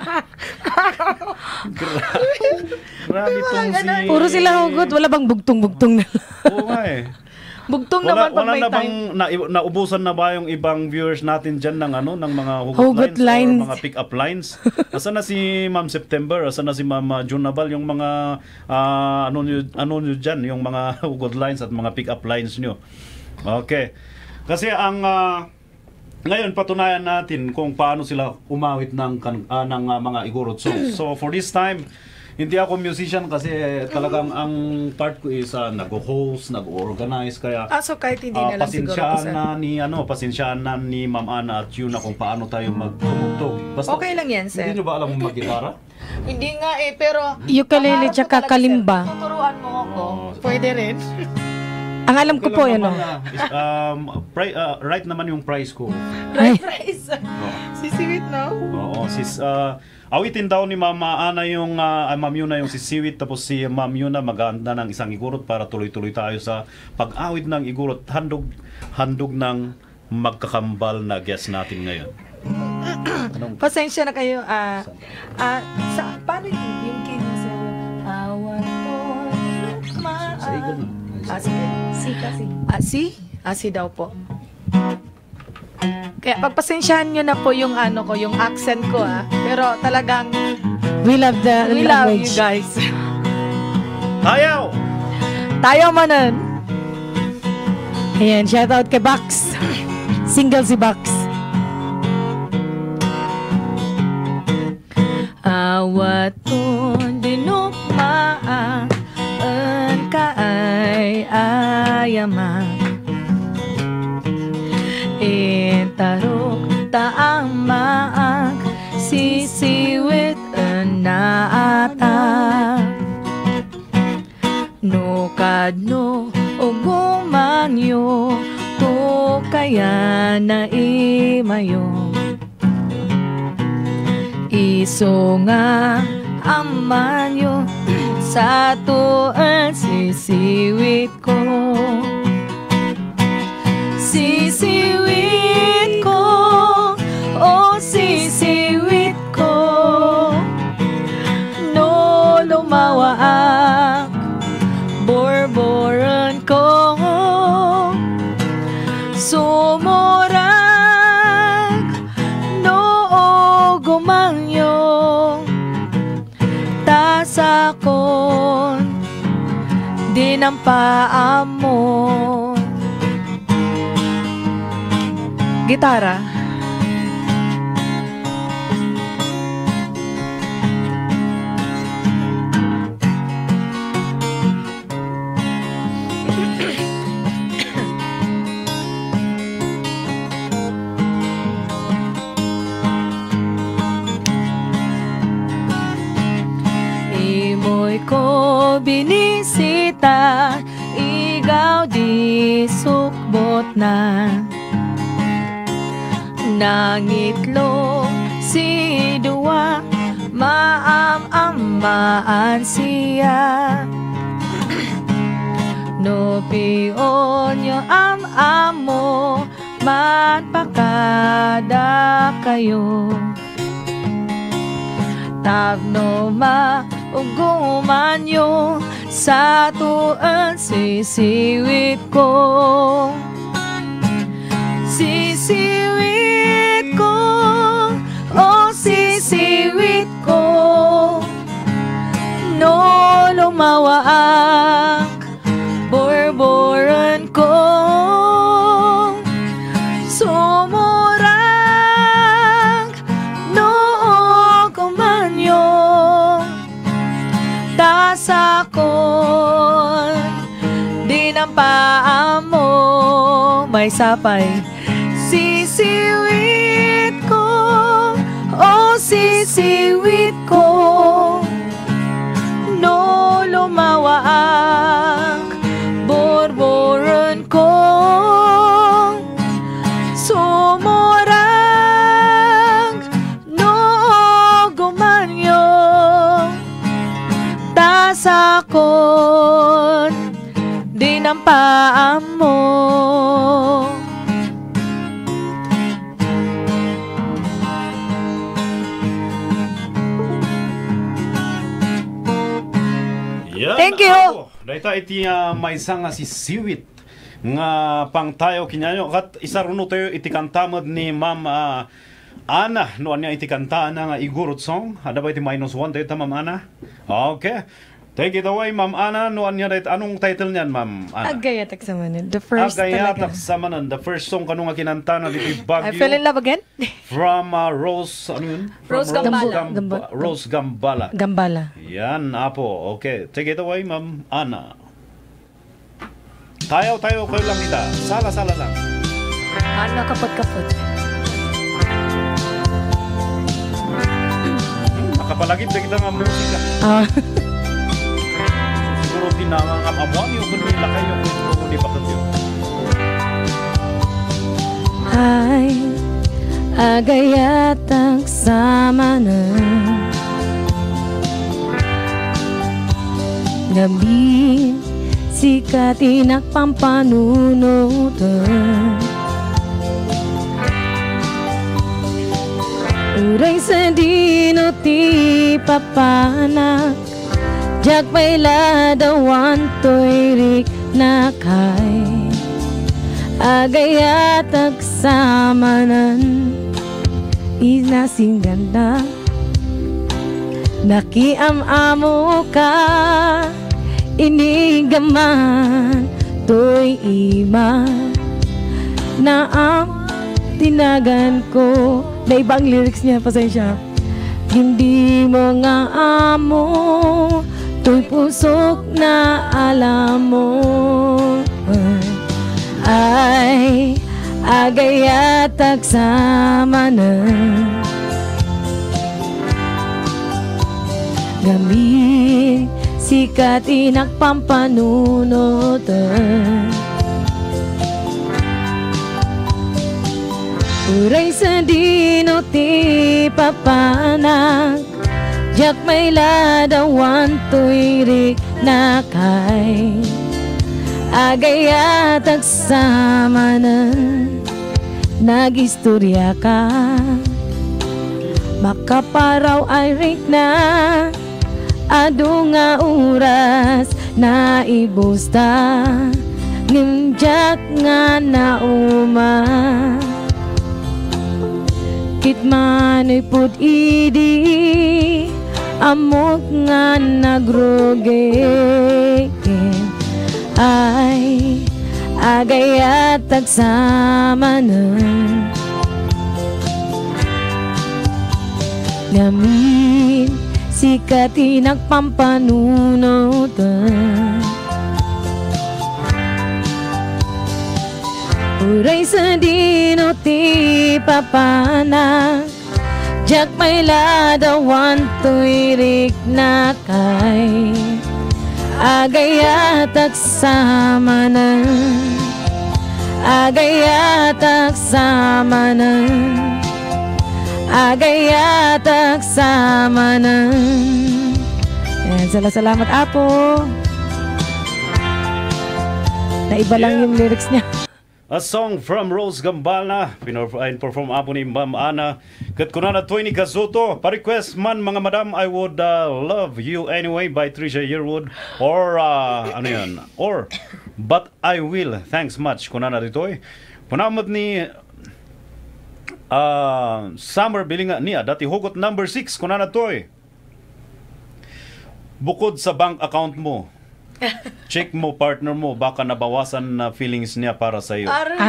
Grabe tong si... Puro sila hugot, wala bang bugtong-bugtong na? Oo nga eh. Bugtong Wala, naman pag wala may na bang time. na, naubusan na ba yung ibang viewers natin dyan ng ano ng mga hugot, Hugot lines, lines. or mga pick-up lines? Asan na si Ma'am September? Asan na si Ma'am uh, June Nabal? Yung mga ah, ano nyo, ano nyo dyan, yung mga hugot lines at mga pick-up lines nyo. Okay. Kasi ang ah, ngayon patunayan natin kung paano sila umawit ng kan- ah, ng ah, mga igorot songs. So for this time, hindi ako musician kasi talagang ang part ko is uh, nag-host, nag-organize kaya Ah, so kahit hindi ah, na lang siguro pasensyaan ako, sir. na ni ano, pasensyaan na ni Ma'am Ana at yun na kung paano tayo magtumugtog. Basta Okay lang yan, sir. hindi nyo ba alam mag-gitara? Hindi nga eh, pero... Ukulele pangarap ko tsaka talaga, sir. kalimba. Tuturuan mo ako. Oh, Pwede rin. Ang alam ko po, Kailan ano, naman, ah, is, um, pri- ah, right naman yung price ko. Right price. Sisiwit, no? Oo, sis, ah, awitin daw ni Mama Ana yung uh, Ma'am Yuna yung si Siwit, tapos si Ma'am Yuna mag-aanda ng isang igurot para tuloy-tuloy tayo sa pag-awit ng igurot. Handog, handog ng magkakambal na guest natin ngayon. Pasensya na kayo. Ah, ah, sa, paano yung, yung key niya, sir? Awan ko, ma... Sa igal na. Ah, sige. Si kasi. Ah, si? Ah, si daw po. Kaya pagpasensyahan nyo na po yung ano ko, yung accent ko ah. Pero talagang we love the we love language. you guys. Ayaw! Tayo manan. Ayan, shout out kay Bax. Single si Bax. Awat ton dinukmaan an kaay ayaman Intarok taang maag sisiwit an naata No kadno o gumangyo to kaya na imayo Iso nga amanyo sa tuan sisiwit ko Sisiwit ko, oh sisiwit ko No lumawaak, borboran ko Sumurag, no gumangyo Tasakon, dinampaamon Gitara. Imoy ko binisita, igaw di sukbot na Nangitlo si Dua, maam-amaan siya No pion yo am-amo, manpakada kayo Tagno ma uguman yo sa tuan sisiwit ko Sisiwit ko, oh sisiwit ko No lumawaak, borboran ko Sumurang, no kumanyo Tasakon, dinampaamo May sapay Sisiwit ko, oh sisiwit ko No lumawaak, borboron kong sumurang no gumanyong tasakot din ang paam mo. Thank you. Dahita iti uh, may isang nga si Siwit nga pang tayo kinyanyo. Kat isa runo tayo iti kantamad ni Ma'am uh, Ana. Noan niya iti kantaan nga igurot song. Ada ba iti minus one tayo ta Ma'am Ana? Okay. Take it away Ma'am Ana. Noan niya dahit anong title niyan Ma'am Ana? Agayatak sa manan. The first Agayatak sa manan. The first song kanong nga kinanta na iti Baguio. I fell in love again? From uh, Rose, ano yun? From Rose Gambala. Gamba- Rose Gambala. Gambala. Yan, apo. Okay. Take it away, Ma'am Ana. Tayo-tayo kayo lang kita. Sala-sala lang. Ana, kapot-kapot. Nakapalagip na kita nga musika. Ah. Siguro tinangangamamwang yung kung nila kayo kung di bakit yun. Ay, agayatang sama na gabi sikat inakpampanunutan uray sa dino ti papanak jak paila dawan to'y rik na kay agayatag samanan inasing ganda nakiam-amo ka inigaman to'y ima na ang tinagan ko na ibang lyrics niya, pasensya hindi mo nga amo to'y pusok na alam mo ay agayatag sama na gamit sikat inakpampanunutan uray sa dino ti papanak jak may ladawan to'y rik na kay agayatag sama na nagistorya ka makaparaw ay rik na ado nga oras na ibusta ngimjak nga nauma kitmano'y pud idi amok nga nagroge ay agayatag sama na namin sikat inakpampanunutan uray sa dino ti papanak jak may ladawan to'y rik na kay agayatag sama na agayatag sama na agayatag sama na. Ayan, salamat Apo. Naiba lang yung lyrics niya. A song from Rose Gambala, perform apo ni Ma'am Ana. Kat kunana Tony Kazuto, pa-request man mga madam, I would uh, love you anyway by Trisha Yearwood. Or, uh, ano yan? Or, but I will. Thanks much. Kunana dito eh. Punamad ni Uh, summer bilinga niya dati hugot number six kunana toy bukod sa bank account mo check mo partner mo baka nabawasan na feelings niya para sa iyo.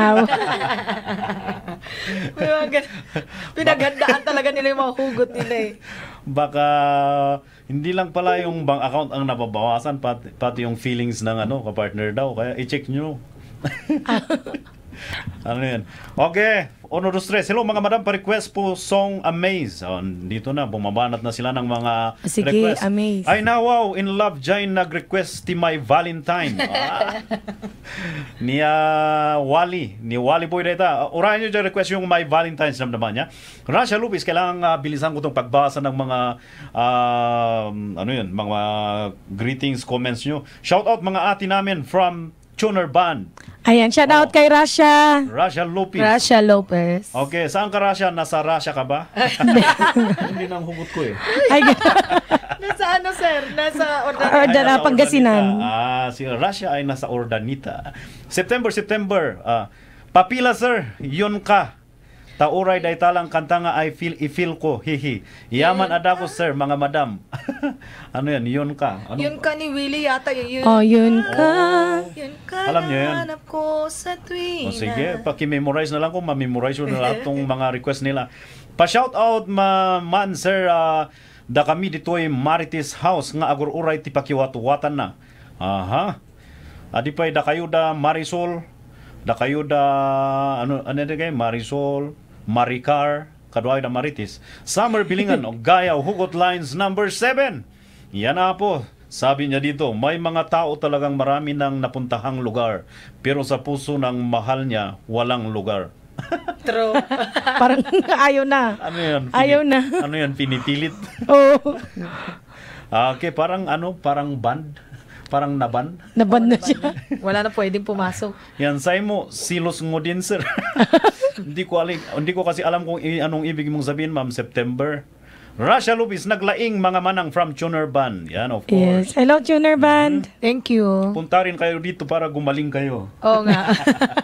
Pinaghandaan talaga nila yung mga hugot nila eh. Baka hindi lang pala yung bank account ang nababawasan pati, pati yung feelings ng ano ka partner daw kaya i-check nyo. Ano yan? Okay. Uno, dos, tres. Hello mga madam, pa-request po song Amaze. Oh, dito na, bumabanat na sila ng mga Sige, request. Amaze. Ay na, wow, in love, Jane nag-request ti my Valentine. Ah. ni uh, Wally, ni Wally Boy data. Uh, Urayan nyo dyan request yung my Valentine's naman niya. Rasha Lupis, kailangan uh, bilisan ko itong pagbasa ng mga uh, ano yun, mga greetings, comments nyo. Shout out mga ati namin from Tuner Band. Ayan, shout out kay Rasha. Rasha Lopez. Rasha Lopez. Okay, saan ka Rasha? Nasa Rasha ka ba? Hindi nang hugot ko eh. Ay, Nasa ano, sir? Nasa Ordanita. Ordan- Ay, nasa Pangasinan. Ordanita. Ah, si Rasha ay nasa Ordanita. September, September. Ah, Papila, sir. Yun ka. Tauray day talang kanta nga I feel i-feel ko. Hihi. Yaman adako, sir, mga madam. Ano yan? Yun ka. Ano? Yun ka ni Willie yata. Yun, oh, yun ka. Yun ka. Alam niyo yun? Hanap ko sa tuwina. O sige, paki-memorize na lang kung ma-memorize ko na lahat tong mga request nila. Pa-shout out ma man, sir, uh, da kami dito'y Marites House nga agur-uray ti pakiwat-watan na. Aha. Adi pa'y da kayo da Marisol, da kayo da, ano, ano na kayo? Marisol, Maricar, kaduay da Marites. Summer Bilingan o Gayaw, Hugot Lines number seven. Yan na po. Sabi niya dito, may mga tao talagang marami ng napuntahang lugar, pero sa puso ng mahal niya, walang lugar. True. Parang ayaw na. Ano yan? Pinit- Ayaw na. Ano yan? Pinipilit? Oo. Okay, parang ano? Parang band? Parang naban? Naban na siya. Wala na pwedeng pumasok. Yan, say mo, silos ngo din, sir. hindi ko aling, hindi ko kasi alam kung i- anong ibig mong sabihin, ma'am. September. Rasha Lupis, naglaing mga manang from Tuner Band. Yan, of course. Yes. Hello, Tuner Band. Mm-hmm. Thank you. Punta rin kayo dito para gumaling kayo. Oo nga.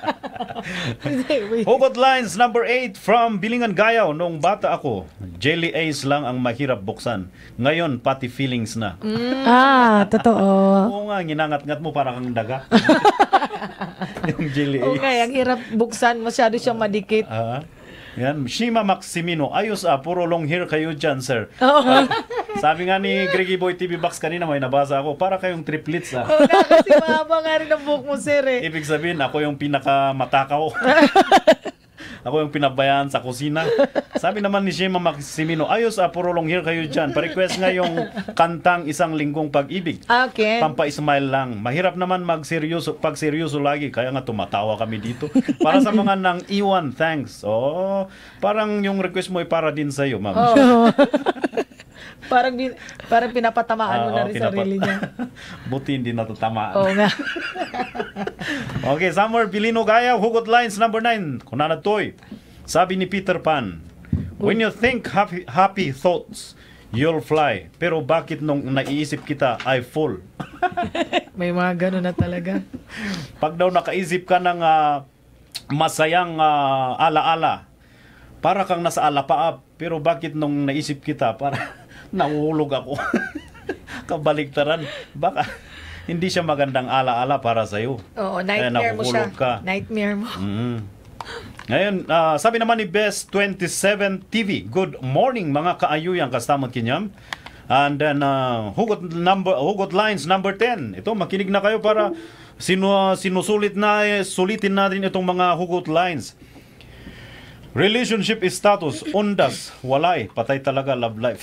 Hugot Lines number eight from Bilingan Gayaw. Noong bata ako, Jelly Ace lang ang mahirap buksan. Ngayon, pati feelings na. Mm. Ah, totoo. Oo nga, ginangat-ngat mo para kang daga. Yung Jelly Oo Ace. nga, ang hirap buksan. Masyado siyang madikit. Ah, yan, Shima Maximino. Ayos ah, puro long hair kayo dyan, sir. Oo. Ah, sabi nga ni Greggy Boy T V Box kanina, may nabasa ako, para kayong triplets ah. Oo nga, kasi mahaba nga rin ang buhok mo, sir eh. Ibig sabihin, ako yung pinakamatakaw. Ako yung pinabayaan sa kusina. Sabi naman ni Shima Maximino, ayos ah, puro long hair kayo dyan. Pa-request nga yung kantang Isang Linggong Pag-ibig. Okay. Pampa-smile lang. Mahirap naman mag-seryoso, pag seryoso lagi. Kaya nga tumatawa kami dito. Para sa mga nang iwan, thanks. Oh, parang yung request mo ay para din sa'yo, ma'am. Oh. parang, bin, parang pinapatamaan mo Ah, na oh, rin pinapat- sarili niya. Buti hindi natatamaan. Oo nga. Okay, Summer Pilino Gaya, Hugot Lines number nine. Kunana toy. Sabi ni Peter Pan, when you think happy, happy thoughts, you'll fly. Pero bakit nung naiisip kita, I fall? May mga gano'n na talaga. Pag daw nakaisip ka ng ah, masayang ah, alaala, para kang nasa alapaap. Pero bakit nung naisip kita, para nahulog ako. Kabaliktaran. Baka hindi siya magandang alaala para sa'yo. Oo, Kaya nightmare mo siya. nahuhulog ka. Nightmare mo. Mm. Ngayon, ah, sabi naman ni Best twenty-seven T V, good morning mga kaayuyang kastamot kinyam. And then, uh, hugot, number, hugot lines number ten. Ito, makinig na kayo para sinu, sinusulit na, eh, sulitin natin itong mga hugot lines. Relationship status, undas, walay, patay talaga love life.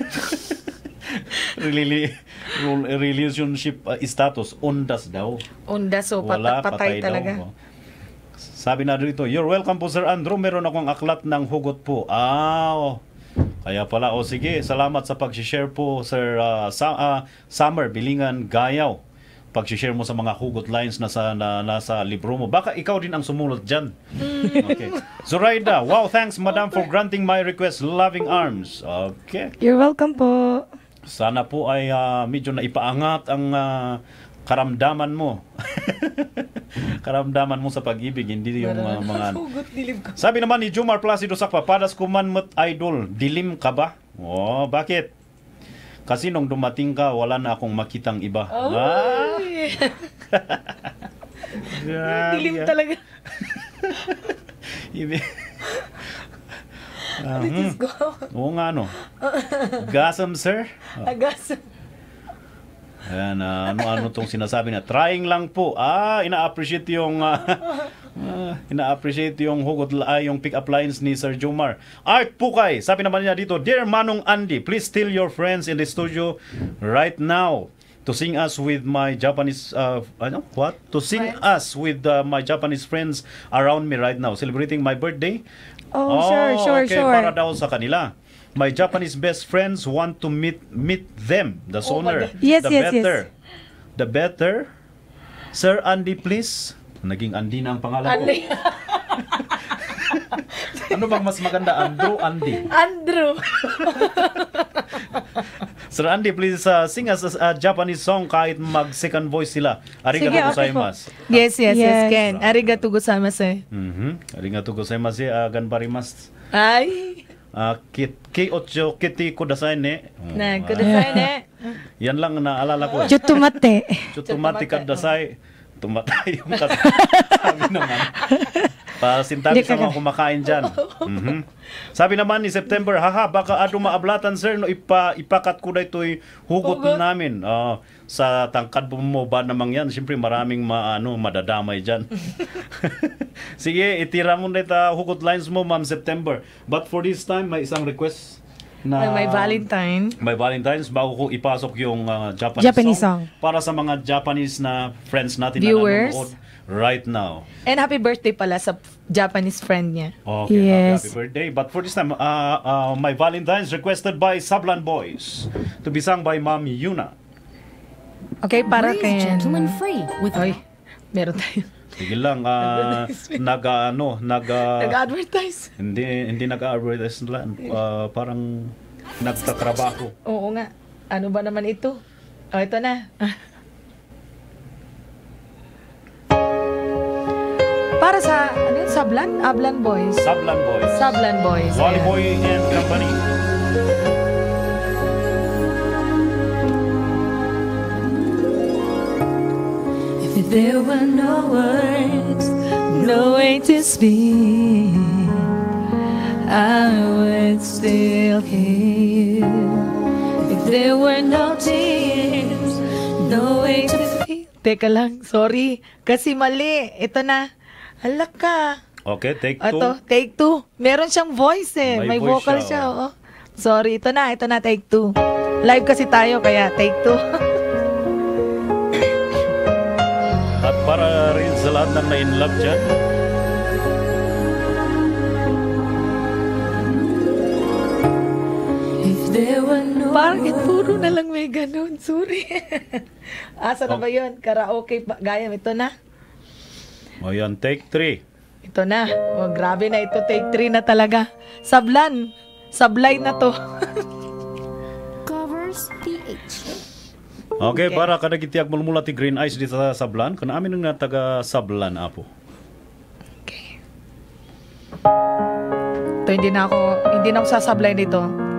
Really, relationship uh, status, undas daw. Undas, so Wala, patay, patay talaga. daw. Sabi na dito, you're welcome po Sir Andrew, meron akong aklat ng hugot po. Ah, oh. Kaya pala, o oh, sige, salamat sa pag-share po Sir uh, sa, uh, Summer Bilingan Gayaw. Pag-share mo sa mga hugot lines na sa, na, nasa libro mo. Baka ikaw din ang sumulot dyan. Okay. Zoraida, wow, thanks madam for granting my request, loving arms. Okay. You're welcome po. Sana po ay uh, medyo naipaangat ang uh, karamdaman mo. Karamdaman mo sa pag-ibig, hindi yung uh, mga... Sabi naman ni Jomar Placido Sakpa, padas kuman mat idol, dilim ka ba? Oh, bakit? Kasi nung dumating ka, wala na akong makitang iba. Oh, ah! dilim talaga. Ibig... Uh, Let's go. Oo nga, no. Gasam, sir. Agasam. Ayan, uh, ano-ano tong sinasabi na. Trying lang po. Ah, ina-appreciate yung uh, Ah, ina-appreciate yung hugot ay yung pick-up lines ni Sir Jomar. Art Pukay, sabi naman niya dito, Dear Manong Andy, please tell your friends in the studio right now to sing us with my Japanese, uh, ano, what? To sing us with uh, my Japanese friends around me right now, celebrating my birthday. Oh, sure, sure, okay, sure. para daw sa kanila. My Japanese best friends want to meet meet them, the Oh sooner, yes, the yes, better. yes. The better. Sir Andy, please. Naging Andy na ang pangalan ko. Andy. Ano bang mas maganda? Andrew, Andy? Andrew. Sir Andy, please uh, sing us a, a Japanese song kahit mag-second voice sila. Arigato Sige, okay gozaimasu. Yes, yes, yes, Yes. Ken. Arigato gozaimasu. Mhm. Arigato gozaimasu. Uh, ganbarimasu. Ay. Uh, kit, ki ocho kiti kudasai ne. Oh, Na, ah. kudasai ne. Yan lang naalala ko. Chutumate. Chutumati kadasai. Tumatay yung kas- sabi naman. Para sintabi sa mga kumakain dyan. Mhm. Sabi naman ni September, haha, baka ado maablatan sir, no, ipa, ipakat ko na ito'y hugot namin. Ah, sa tangkad mo ba namang yan? Siyempre maraming ma, ano, madadamay dyan. Sige, itira mo na ito hugot lines mo, Ma'am September. But for this time, may isang request na May Valentine. may Valentine's bago ko ipasok yung uh, Japanese, Japanese song, song. para sa mga Japanese na friends natin Viewers. na nanonood right now. And happy birthday pala sa Japanese friend niya. Okay, Yes. happy, happy birthday. But for this time, uh, uh, my Valentine's requested by Sablan Boys to be sung by Ma'am Yuna. Okay, para Breeze kay... Gentleman Free with Oy, meron tayo. Sige lang, uh, nag, uh, ano, nag, uh, Nag-advertise. hindi, hindi nag-advertise lang, uh, parang nagtatrabaho. Oo nga. Ano ba naman ito? Oh, ito na. Para sa, ano yun? Sablan? Ablan Boys. Sablan Boys. Sablan Boys. Wally ayan. Boy and Company. If there were no words, no way to speak, I would still hear you. If there were no tears, no way to feel. Teka lang, sorry. Kasi mali. Ito na. Hala ka. Okay, take two. Ito, take two. Meron siyang voice eh. May May, voice vocal siya, siya. oh. oo. Sorry, ito na. Ito na, take two. Live kasi tayo, kaya take two. At para rin sa lahat ng na-in-love dyan, Bakit puro na lang may ganun? Sorry. Asa na ba yun? Karaoke, pa- gaya. Ito na. o yan, take three. Ito na. Oh, grabe na ito. Take three na talaga. Sablan. Sablay na to. Covers P H. Okay, Okay. para kada kitiyak mulmula ti Green Eyes dito sa Sablan, kana amin nga taga Sablan apo. Okay. Ito, hindi na ako, hindi na ako sasablay dito.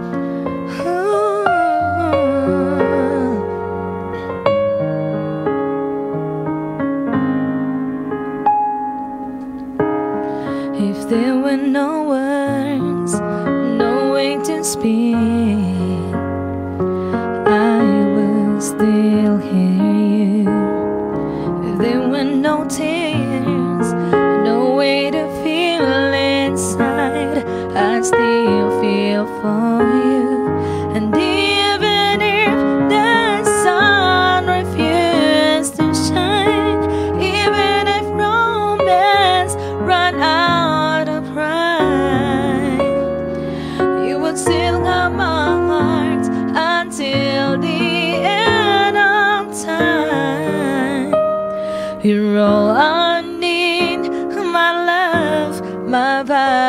If there were no words, no way to speak, I will still hear you. If there were no tears, no way to feel inside, I'd still feel for you. And even if the sun refused to shine, even if romance run out of pride, you would still have my heart until the end of time. You're all I need, my love, my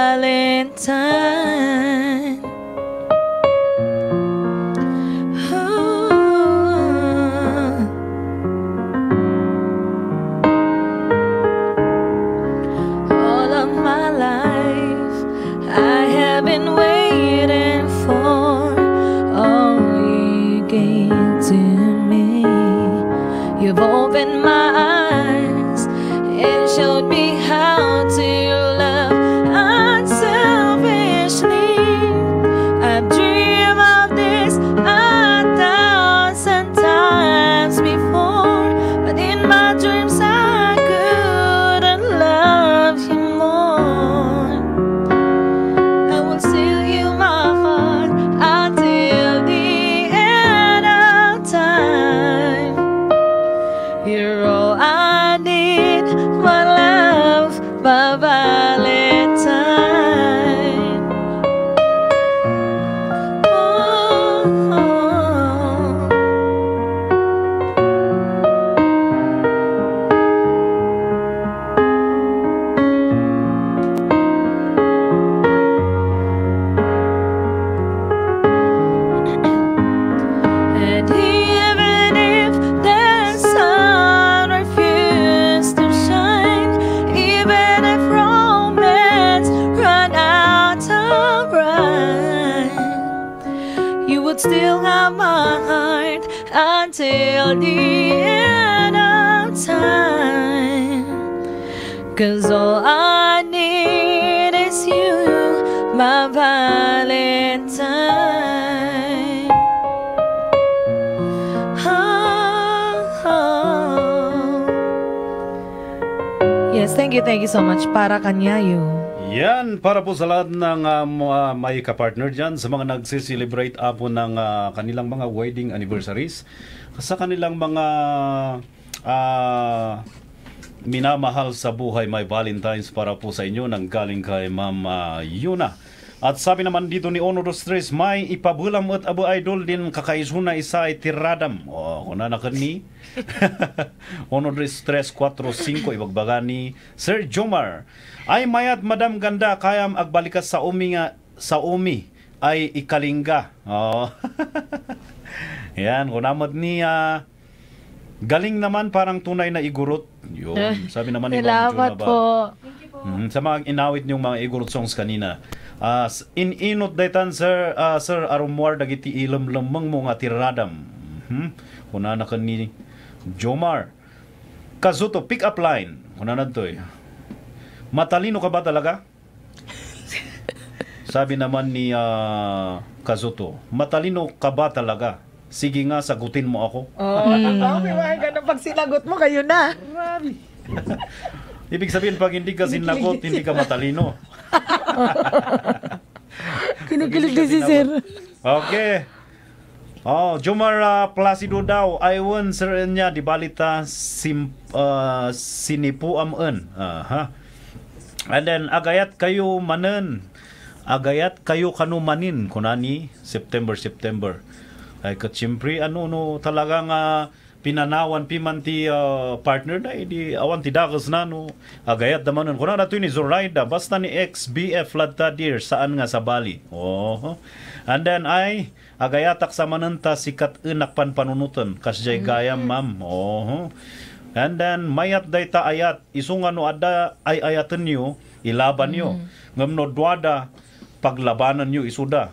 Valentine. All of my life, I have been waiting for all you gave to me. You've opened my eyes and showed me how to love unselfishly. I've dreamed of this a thousand times before, but in my dreams I couldn't love You're all I need, my love, my Valentine. Oh, oh. And even if the sun refused to shine, even if romance run out of rhyme, you would still have my heart until the end of time. 'Cause all I need is you, my Valentine. Oh, oh. Yes, thank you, thank you so much. Para kanyayo. Yan, para po sa lahat ng uh, mga may kapartner dyan, sa mga nagsiselebrate po ng uh, kanilang mga wedding anniversaries, sa kanilang mga uh, minamahal sa buhay, may Valentine's para po sa inyo nang galing kay Ma'am uh, Yuna. At sabi naman dito ni Ono dos Tres, may ipabulam at Abu Idol din kakaisuna isa ay tiradam. O, kuna na ka ni Ono dos Tres four five ibagbaga ni Sir Jomar. Ay mayat Madam Ganda kayam agbalikas sa umi nga sa umi ay ikalingga. Oh. Yan, kunamad ni uh, galing naman parang tunay na igurot. Yun, sabi naman ni Ma'am Juna ba. po. Mm, sa mga inawit niyong mga igurot songs kanina. Uh, in inot daytan Sir uh, Sir Arumwar dagiti ilam-lamang mo nga tiradam. Mhm. Kuna na kan ni Jomar. Kazuto pick up line. Kuna na to eh. Matalino ka ba talaga? Sabi naman ni uh, Kazuto, matalino ka ba talaga? Sige nga, sagutin mo ako. Oh, okay, mga ganun. Pag sinagot mo, kayo na. Ibig sabihin, pag hindi ka sinagot, hindi ka matalino. Kinikilig din si Sir. Okay. Oh, Jomar uh, Placido daw, aywan sir niya, di balita sim, uh, sinipuam en. Aha. And then, agayat kayo manen. Agayat kayo kanumanin. Kunani, September, September. Ay katsiyempre, ano, no, talagang uh, pinanawan pimanti uh, partner na, di awan ti dakas na, no. Agayat naman nun. Kuna na ito ni Zoraida, basta ni ex-B F Ladtadir, saan nga sa Bali. Oh. And then, ay, agayatak sa mananta sikat enak pan panunutan kasjay gayam ma'am. Oh. And then mayat dayta ayat isungan no ada ay ayatan nyo ilaban nyo. Mm. Ngamno dwada paglabanan nyo isuda.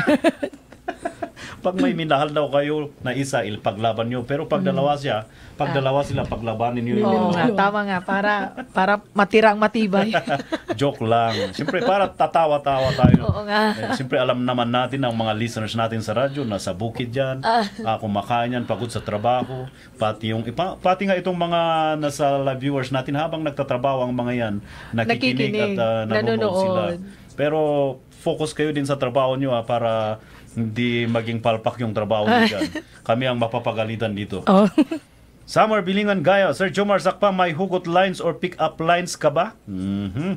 Pag may minahal daw kayo na isa, ilpaglaban nyo. Pero pag dalawa siya, pag dalawa sila, paglabanin nyo yun. Oo nga, tama nga. Para, para matirang matibay. Joke lang. Siyempre, para tatawa-tawa tayo. Oo nga. Eh, siyempre, alam naman natin, ang mga listeners natin sa radyo, nasa bukid yan, uh, kumakain yan, pagod sa trabaho, pati, yung, ipa, pati nga itong mga nasa live viewers natin, habang nagtatrabaho ang mga yan, nakikinig, nakikinig at uh, nanonood sila. Pero, focus kayo din sa trabaho nyo ha, para hindi maging palpak yung trabaho nyo dyan. Kami ang mapapagalitan dito. Oh. Summer Bilingan Gaya, Sir Jomar Sakpa, may hugot lines or pick-up lines ka ba? Mm-hmm.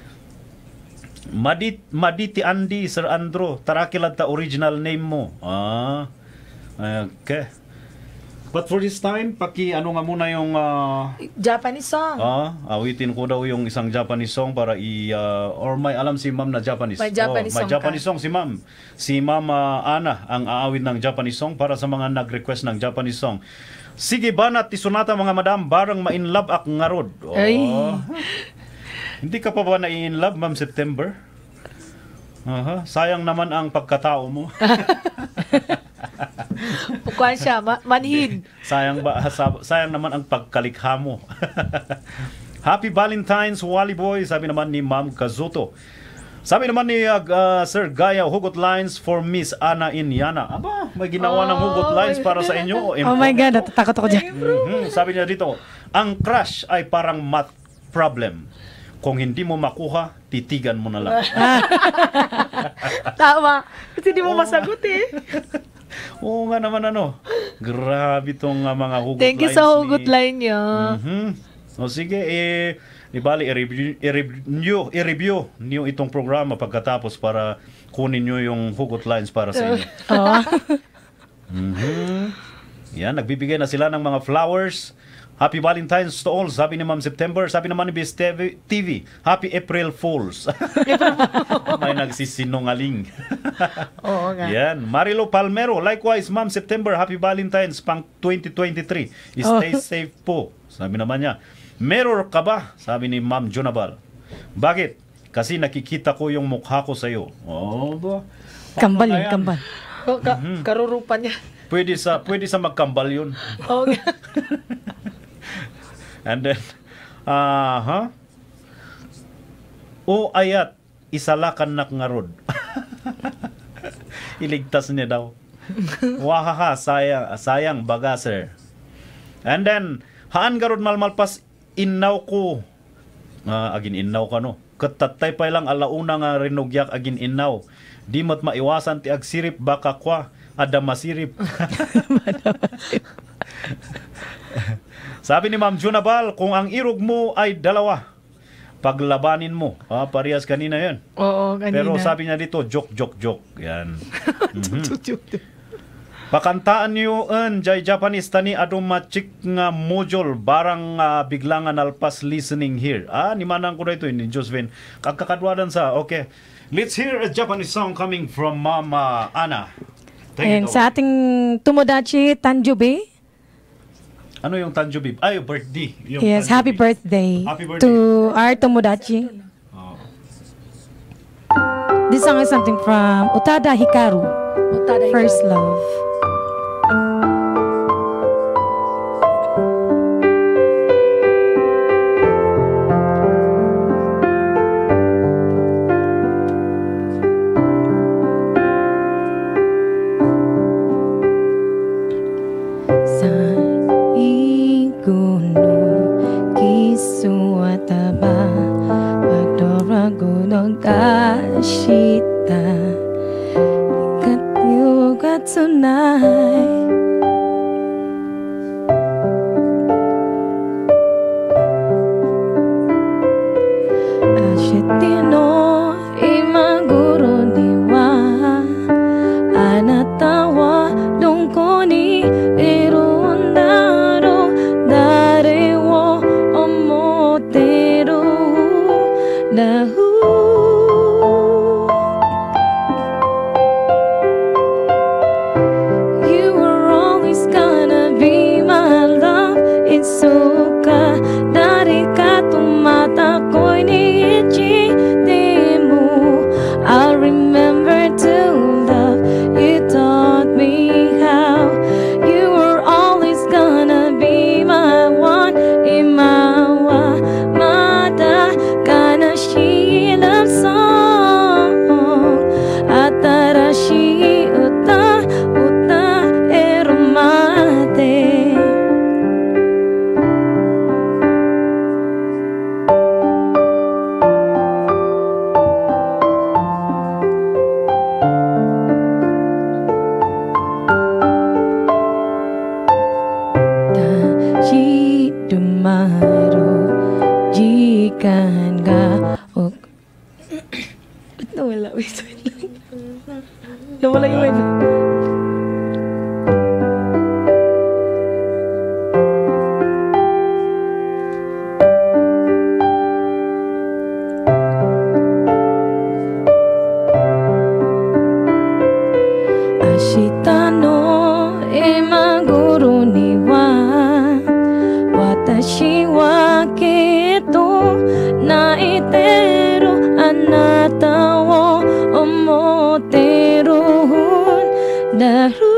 Madit, Maditi Andy, Sir Andro, tarakilad ta original name mo. Ah, okay. But for this time, paki ano nga muna yung uh, Japanese song. Ah, awitin ko daw yung isang Japanese song para i uh, or may alam si Ma'am na Japanese. May Japanese oh, may song. May Japanese song si Ma'am. Si Ma'am uh, Ana ang aawit ng Japanese song para sa mga nag-request ng Japanese song. Sige banat tisunata mga madam, barang ma-inlove ak ngarod. Oh. Hindi ka pa ba na-in-love, Ma'am September? Aha, sayang naman ang pagkatao mo. Pukuan siya, ma- manhid. Sayang ba sayang naman ang pagkalikha mo. Happy Valentine's, Wally Boy, sabi naman ni Ma'am Kazuto. Sabi naman ni uh, uh, Sir Gaya, hugot lines for Miss Ana Inyana. Aba, may ginawa oh, ng hugot lines para sa inyo. Oh my God, natatakot ako dyan. Mm-hmm. Sabi niya dito, ang crush ay parang math problem. Kung hindi mo makuha, titigan mo na lang. Tama. Kasi hindi mo oh, masagot eh. Oo nga naman ano. Grabe tong uh, mga hugot Thank you lines sa hugot ni- line niyo. Mhm. O sige, eh, di bali, i-review, i-review, i-review niyo itong programa pagkatapos para kunin niyo yung hugot lines para sa inyo. Oh. Mhm. Yan, nagbibigay na sila ng mga flowers. Happy Valentine's to all, sabi ni Ma'am September. Sabi naman ni Biz T V, Happy April Fools. May nagsisinungaling. Oo nga. Yan, Marilo Palmero. Likewise, Ma'am September, Happy Valentine's pang twenty twenty-three. Stay Oh. safe po. Sabi naman niya. Mirror ka ba? Sabi ni Ma'am Jonabal. Bakit? Kasi nakikita ko yung mukha ko sa'yo. Oh, ba? Kambal Paano yun, na yan? kambal. Oh, ka- karurupan niya. Pwede sa pwede sa magkambal yun. Oo nga. And then, ah, ha? O ayat, isalakan nak ngarod. Iligtas niya daw. Wahaha, sayang, sayang baga, sir. And then, haan garod malmalpas, innaw ko. Ah, agin innaw ka, no? Katatay pa lang alauna nga rinugyak agin innaw. Di mat maiwasan ti agsirip baka kwa, ada masirip. Sabi ni Ma'am Junabal, kung ang irog mo ay dalawa, paglabanin mo. Ah, parehas kanina yan. Oo, kanina. Pero sabi niya dito, joke, joke, joke. Yan. Mhm. Pakantaan niyo en jay Japanese tani adong machik nga module barang uh, biglang nga nalpas listening here. Ah, ni manang ko dito ni Josephine. Kagkakadwadan sa. Okay. Let's hear a Japanese song coming from Mama Ana. Take Ayan, it sa over. ating Tomodachi Tanjube. Ano yung Tanjubib? Ay, yung birthday. Yung Yes, happy Tanjubib. birthday, Happy birthday. to our Tomodachi. Oh. This song is something from Utada Hikaru, Utada First Hikaru. Love. Sa iguno kisuwataba Padorago no gashita Ikatyu ga tonight Ashite no imaguro ni wa Anata wa donko ni irondaro Dare wo omoteru Lahu You were always gonna be my love Itsuka Darika tumata ko'y niichi Demo I'll remember to love You taught me how You were always gonna be my one Imawa Mata Kanashi love song Atarashi uta Uta eromate Tashi dumaro Jikan ga ok Ba't nawala? Wait, wait lang. Nawala yung wait. Ashita no imaguro ni wa Watashi wa kito naiteru anata wo omoteru daru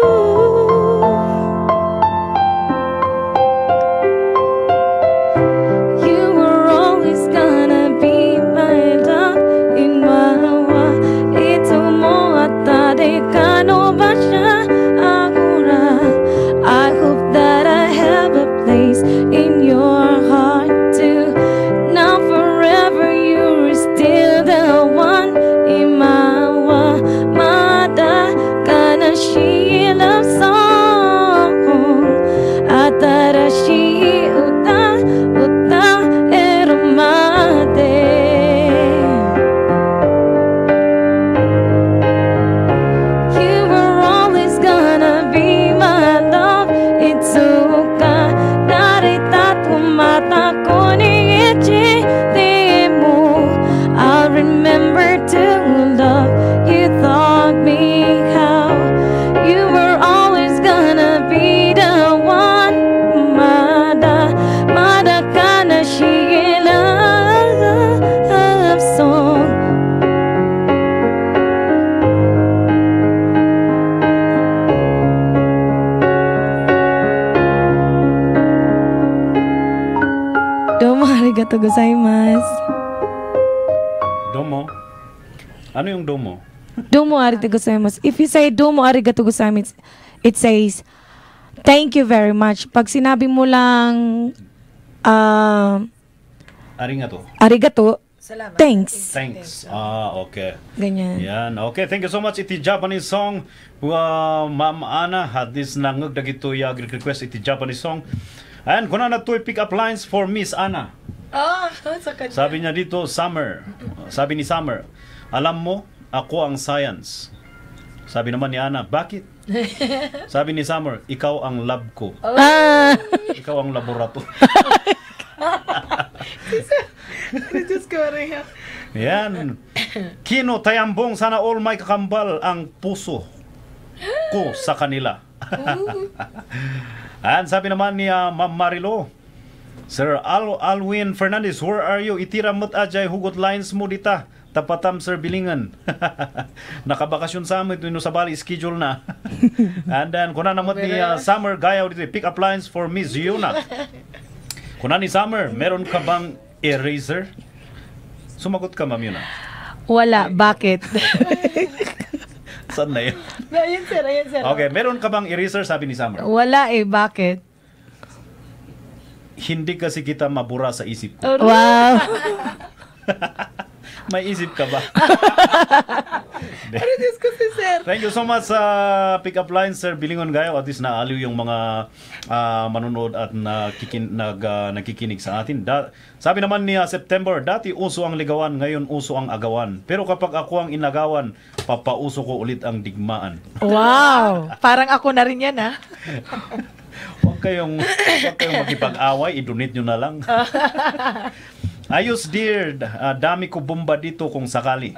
You were always gonna be my love in wawa Ito mo atade ka no ba siya agura I hope that I have a place in your heart too Now forever you're still the one Imawa Mada Kanashi love song arigatou gozaimasu. Domo. Ano yung domo? Domo arigatou gozaimasu. If you say domo arigatou gozaimasu, it says, thank you very much. Pag sinabi mo lang, uh, Arigato. arigato, thanks. Thanks. Ah, okay. Ganyan. Yan. Okay, thank you so much. Iti Japanese song. Uh, Ma'am Ana, hadis nangag dagito ya request iti Japanese song. And kuna na to pick up lines for Miss Ana. Ah, sa kanya. Sabi niya dito, Summer. Sabi ni Summer, alam mo, ako ang science. Sabi naman ni Ana, bakit? Sabi ni Summer, ikaw ang lab ko. Ah. Ikaw ang laboratory. Diyos ko, Maria. Yan. Kino tayambong, sana all may kakambal ang puso ko sa kanila. And sabi naman ni uh, Ma'am Marilo, Sir Al Alwin Fernandez, where are you? Itira mo't ajay hugot lines mo dita. Tapatam Sir Bilingan. Nakabakasyon sa amin, ito sa bali, schedule na. And then, kuna namot ni uh, Summer Gayaw dito, pick up lines for Miss Yuna. Kuna ni Summer, meron ka bang eraser? Sumagot ka, Ma'am Yuna. Wala, bakit? Saan na yun? Ayun, sir, ayun, sir. Okay, meron ka bang eraser? Sabi ni Summer. Wala eh, bakit? Hindi kasi kita mabura sa isip ko. Wow. May isip ka ba? Ano Diyos ko si sir? Thank you so much sa pick-up line, Sir Bilingon Gayo. At least naaliw yung mga uh, manonood at nakikin, nag, uh, nakikinig sa atin. Da- sabi naman ni uh, September, dati uso ang ligawan, ngayon uso ang agawan. Pero kapag ako ang inagawan, papauso ko ulit ang digmaan. Wow! Parang ako na rin yan, ha? Huwag kayong, huwag kayong makipag-away, i-donate nyo na lang. Ayos dear, uh, dami ko bomba dito kung sakali.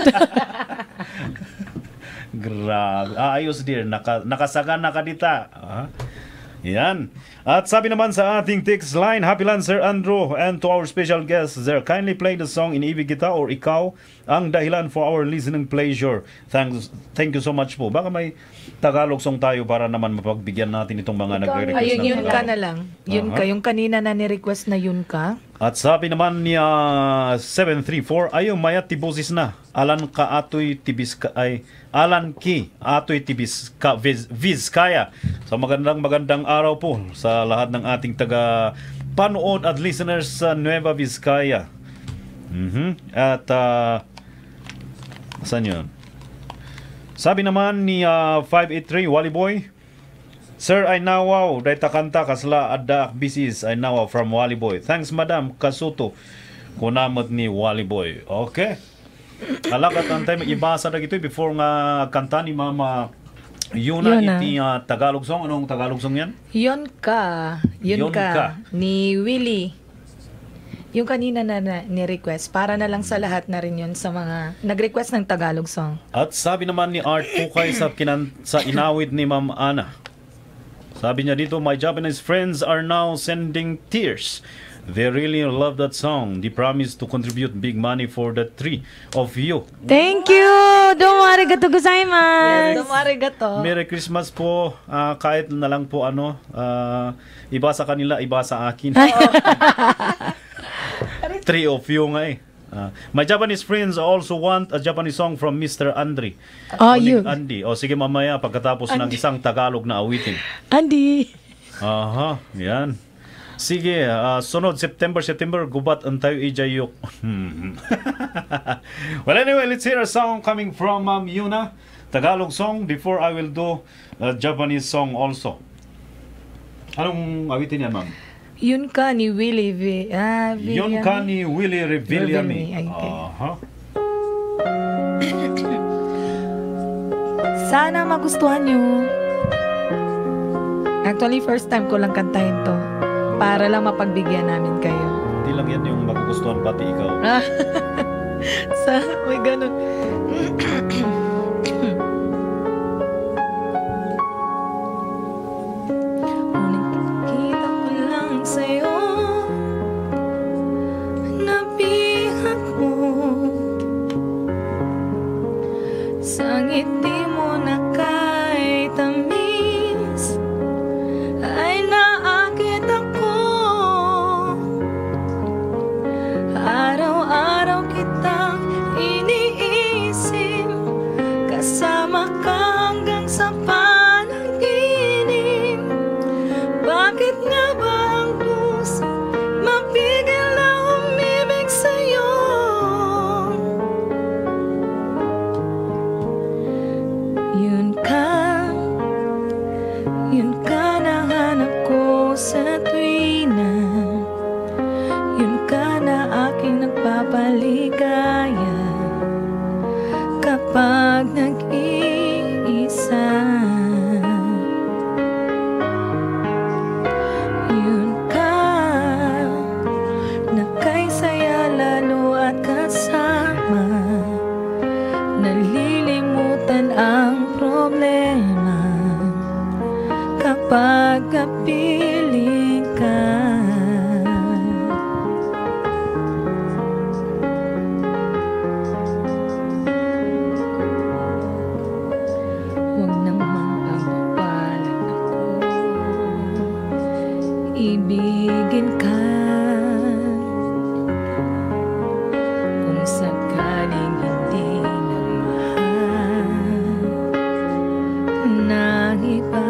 Grabe. Ah, ayos dear, Naka, nakasagan na ka dita. Ah, yan. At sabi naman sa ating text line, happy land Sir Andrew and to our special guest, Sir, kindly play the song Inibig Kita or Ikaw ang dahilan for our listening pleasure. Thanks, thank you so much po. Baka may Tagalog song tayo para naman mapagbigyan natin itong mga nagre-request. Ayun, ng yun Tagalog. ka na lang. Yun Uh-huh. ka. Yung kanina na ni-request na yun ka. At sabi naman niya seven three four, ayaw mayat tibosis na. Alan ka atoy tibis ka ay Alan ki atoy tibis ka viz, viz kaya. So magandang magandang araw po sa lahat ng ating taga panood at listeners sa Nueva Vizcaya. Mhm. At uh, saan yun? Sabi naman ni uh, five eight three Wally Boy, Sir, ay nawaw, day takanta kasla adda bisis ay nawaw from Wally Boy. Thanks, Madam Kasuto. Kunamot ni Wally Boy. Okay. Kalakat ang time, ibasa na ito before nga kanta ni Mama Yuna, Yuna. iti uh, Tagalog song. Anong Tagalog song yan? Yun ka. Yun, Yun ka. ka. Ni Willie. Yung kanina na, na ni-request. Para na lang sa lahat na rin yun sa mga nag-request ng Tagalog song. At sabi naman ni Art Pukay sa, kinan, sa inawit ni Ma'am Ana. Sabi niya dito, my Japanese friends are now sending tears. They really love that song. They promise to contribute big money for the three of you. Thank you! Domo arigatou gozaimasu! Domo arigato. Merry Christmas po. Ah, kahit na lang po ano, ah, iba sa kanila, iba sa akin. Three of you nga eh. Uh, my Japanese friends also want a Japanese song from Mister Andre. Oh, Kunig you. Andy. O sige mamaya pagkatapos ng Andy. isang Tagalog na awitin. Andy! Aha, yan. Sige, uh, sunod September, September, gubat ang tayo ijayok. Well anyway, let's hear a song coming from Ma'am Yuna. Tagalog song before I will do a Japanese song also. Anong awitin yan, ma'am? Yun ka ni Willie V. Ah, Yun ka ni Willie Revillame. Revillame, okay. Aha. Sana magustuhan nyo. Actually, first time ko lang kantahin to. Para lang mapagbigyan namin kayo. Hindi lang yan yung magugustuhan pati ikaw. Sa, may ganun. Kita ko lang sa'yo, nabihat mo, sa ngiti mo na kay tamis, ay naakit ako. maligaya kapag nag-iisa. Yun ka na kay saya lalo at kasama, nalilimutan ang problema kapag kapiling ka. Huwag namang pagpapalan ako, ibigin ka. Kung sakaling hindi nagmahal ng iba,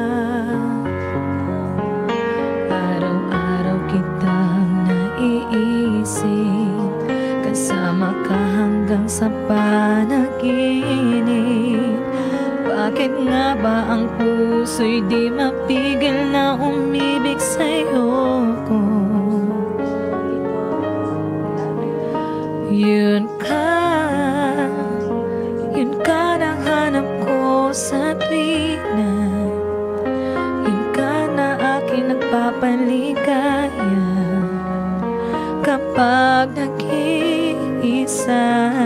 araw-araw kitang naiisip, kasama ka hanggang sa panaginip. Bakit nga ba ang puso'y di mapigil na umibig sa'yo ko? Yun ka, yun ka na hanap ko sa tuwing na, yun ka na aking nagpapaligaya kapag nag-iisa.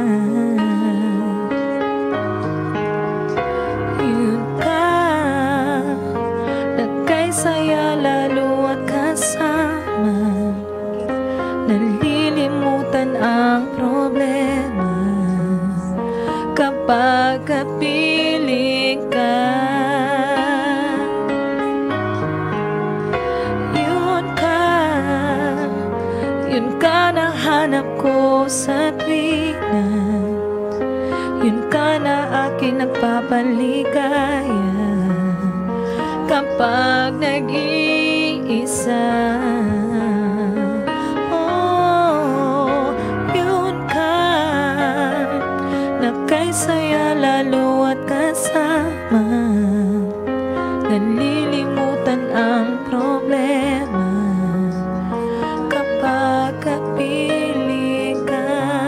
Yun ka na kay saya lalo at kasama, nalilimutan ang problema kapag kapiling ka. Yun ka, yun ka na hanap ko sa tuwing na, yun ka na aking nagpapaligaya kapag nag-iisa. Oh, yun ka na kay saya lalo at kasama, nalilimutan ang problema kapag kapiling ka.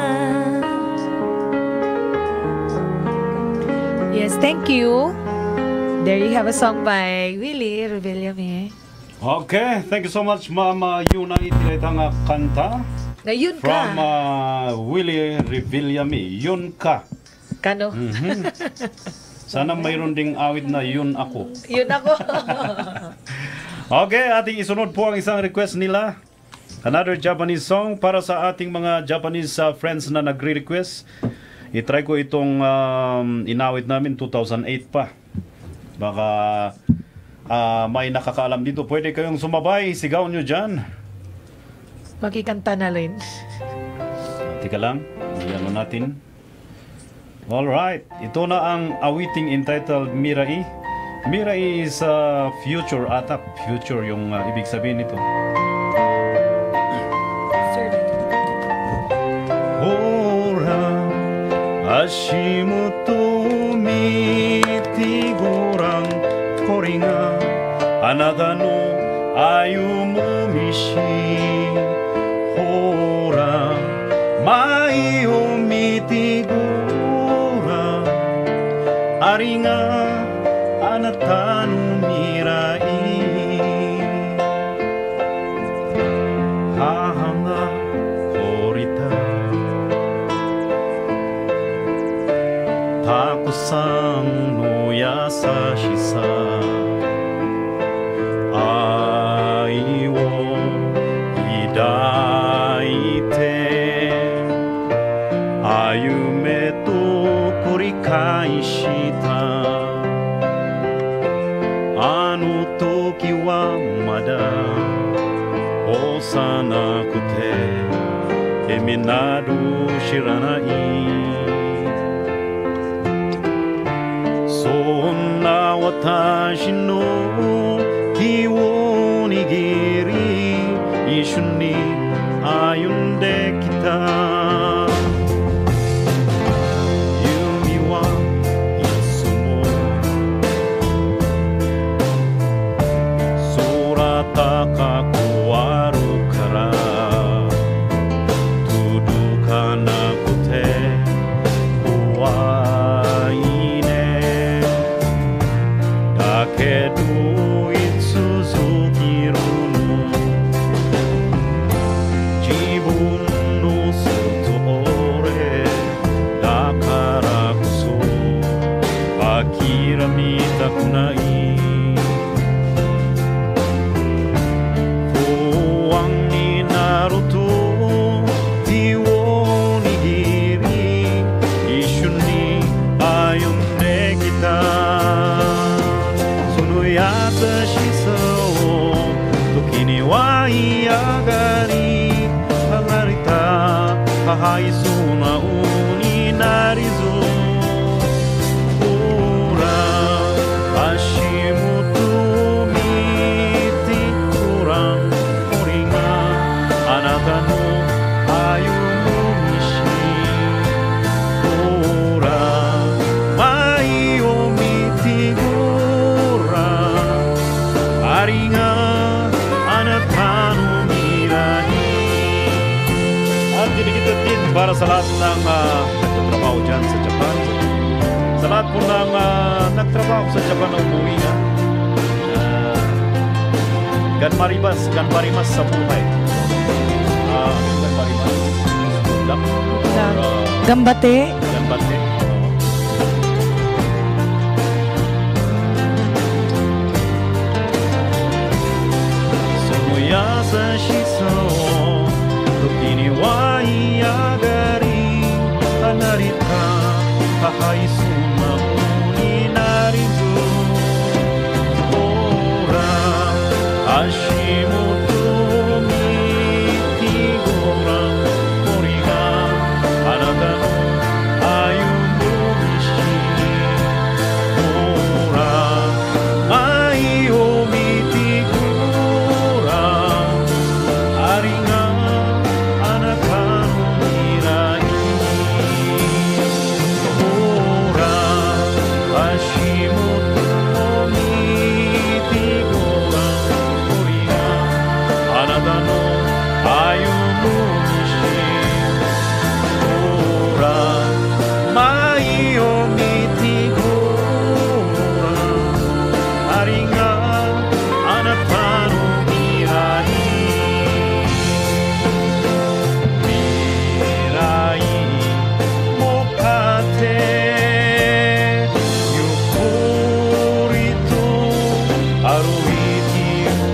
Yes, thank you. There you have a song by Willie Revillame. Okay, thank you so much, Mama Yuna. Itiletang uh, kanta Na yun ka. from uh, Willie Revillame. Yun ka. Kano? Mhm. Sana mayroon ding awit na yun ako. Yun ako. Okay, ating isunod po ang isang request nila. Another Japanese song para sa ating mga Japanese uh, friends na nagre-request. I-try ko itong um, inawit namin two thousand eight pa. Baka uh, may nakakaalam dito. Pwede kayong sumabay. Sigaw nyo dyan. Makikanta na rin. Tika lang. Iyan mo natin. Alright. Ito na ang awiting entitled Mirai. Mirai is uh, future ata. Future yung uh, ibig sabihin nito. Hora Ashimoto mitigoran Kore ga anata no ayumu mishi. Hora mai o mitigoran Ari ga anata no mirai. Haha ga korita Takusan no yasashisa Ai wo hidaite Ayume to kurikai shita Ano toki wa mada osanakute Emi nadu shiranai. Sonna watashi no ki wo nigiri Ishun ni ayunde kita. Yumi wa itsumo Sora takaku aru kara Tuduka hahaisuna uni narizu ura ashimutu miti kurang oringa anata no ayumu mishi ura mai o miti kurang aringa anata no mirai. At dinigit din para sa lahat ng uh, nagtatrabaho dyan sa Japan, sa lahat po ng uh, nagtrabaho sa Japan na umuwi na, uh, ganmaribas, ganmarimas sa buhay. Uh, ganmarimas, lang, uh, Gambate. Gambate. Sumuya sa shiso, rukini wa iagari, anarita, hahaisuma uni narizu, ora, ashimutu miti gora, origa, anata no ayumu mishi, ora, ai o miti gora, aringa, anata no mirai, ora, ashimutu miti gora, origa, anata no ayumu mishi, ora, mai o miti gora, aringa, anata no mirai. Mirai mokate yukurito aruiti.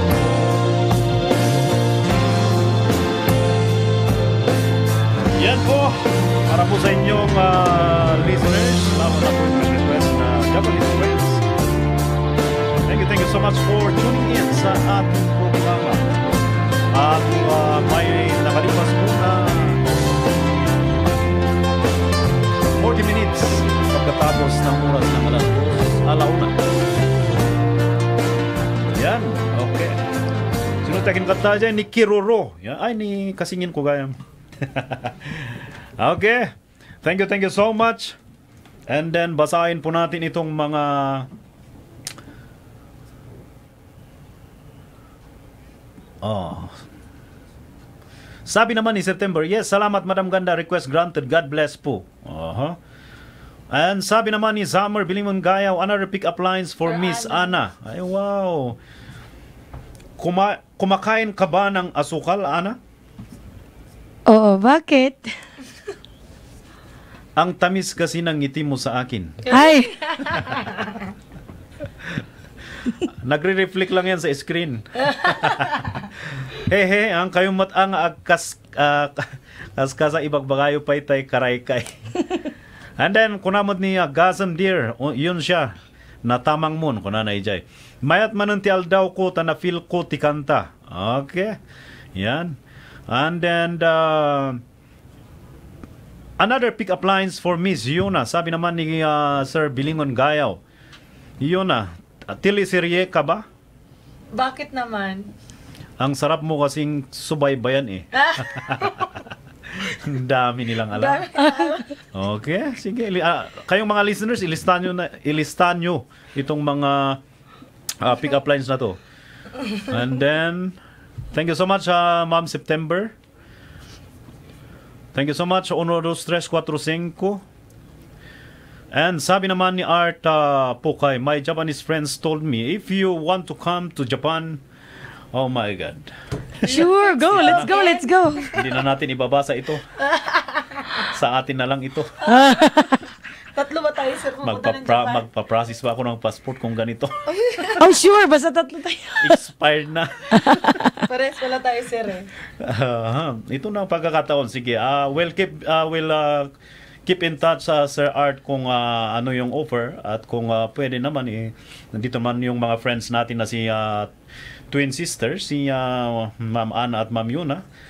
Yan po para po sa inyong uh, listeners. Salamat na po yung request na Japanese friends. Thank you, thank you so much for tuning in sa ating programa. At uh, may nakalipas po na forty minutes pagkatapos ng oras ng alas alauna. Yan, okay. Sino takin kata dyan? Ni Kiroro. Yan. Ay, ni kasingin ko gayam. Okay. Thank you, thank you so much. And then, basahin po natin itong mga oh. Sabi naman ni September, yes, salamat Madam Ganda, request granted, God bless po. Uh-huh. And sabi naman ni Summer Bilimon Gayaw, another pick-up lines for Miss Ana. Ay, wow. Kuma kumakain ka ba ng asukal, Ana? Oo, bakit? Ang tamis kasi ng ngiti mo sa akin. Ay! Nagre-reflect lang yan sa screen. Hehe, ang kayong matang agkas uh, kaskasa ibagbagayo pa itay karay-kay. And then, kunamot ni uh, Gasam Deer, yun siya, natamang mon, kunanay jay. Mayat manuntial daw ko, ta na feel ko ti kanta. Okay. Yan. And then, uh, another pick-up lines for Miss Yuna. Sabi naman ni uh, Sir Bilingon Gayaw, Yuna, tili serye ka ba? Bakit naman? Ang sarap mo kasing subaybayan eh. Ang dami nilang alam. Okay, sige. Uh, kayong mga listeners, ilistan nyo, na, ilistan nyo itong mga uh, pick-up lines na to. And then, thank you so much, uh, Ma'am September. Thank you so much, uno, dos, tres, cuatro, cinco. And sabi naman ni Art uh, Pukay, my Japanese friends told me, if you want to come to Japan, oh my God. Sure, go, let's go, let's go. Hindi na natin ibabasa ito. Sa atin na lang ito. Tatlo ba tayo, sir? Magpa-pra- magpa-process ba ako ng passport kung ganito? Oh, sure, basta tatlo tayo. Expired na. Pares wala tayo, sir eh. Uh, ito na ang pagkakataon. Sige, uh, we'll keep, uh, we'll, uh, keep in touch sa uh, Sir Art kung uh, ano yung offer at kung uh, pwede naman eh, nandito man yung mga friends natin na si uh, twin sisters, si uh, Ma'am Ana at Ma'am Yuna.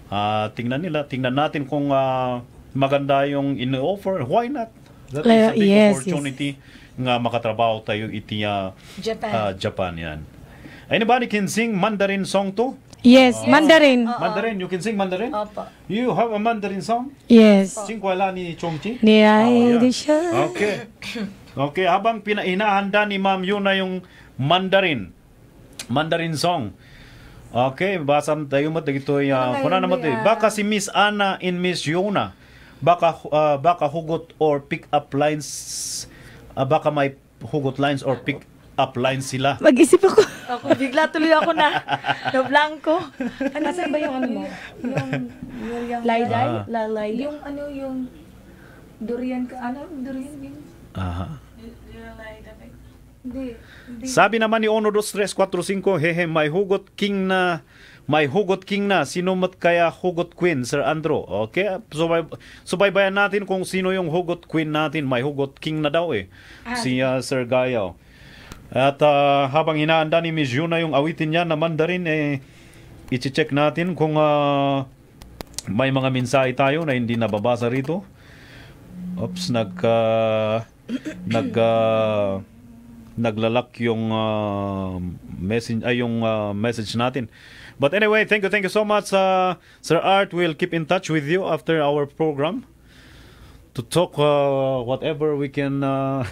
Uh, tingnan nila, tingnan natin kung uh, maganda yung in-offer. Why not? That is Uh, a big yes, opportunity nga makatrabaho tayo iti uh, Japan. uh, Japan yan. Anybody can sing Mandarin song too? Yes, Mandarin. Mandarin, you can sing Mandarin? Opo. You have a Mandarin song? Yes. Sing wala ni Chongchi? Ni Oh, ay yeah. di siya. Okay. Okay, habang pinahinahanda ni Ma'am Yuna yung Mandarin. Mandarin song. Okay, basa tayo mo dito uh, kuna naman tayo. Baka si Miss Anna in Miss Yuna. Baka uh, baka hugot or pick up lines uh, baka may hugot lines or pick up lines sila. Mag-isip ako. Ako, bigla tuloy ako na. Na blanco. Ano saan ba yung ano mo? Yung, yung, Layday? Ah. Lalay? yung ano, yung durian ka, ano, durian yun? Aha. Hindi. Hindi. Sabi naman ni Ono dos tres cuatro cinco, hehe, may hugot king na, may hugot king na, sino mat kaya hugot queen, Sir Andrew? Okay, subay, subaybayan natin kung sino yung hugot queen natin, may hugot king na daw eh, Ah, si uh, Sir Gayaw. At uh, habang hinaanda ni Miss Yuna yung awitin niya na Mandarin, eh, i-check natin kung uh, may mga mensahe tayo na hindi nababasa rito. Oops, nag, uh, nag, uh, naglalak yung uh, message ay yung uh, message natin. But anyway, thank you, thank you so much, uh, Sir Art. We'll keep in touch with you after our program to talk uh, whatever we can uh,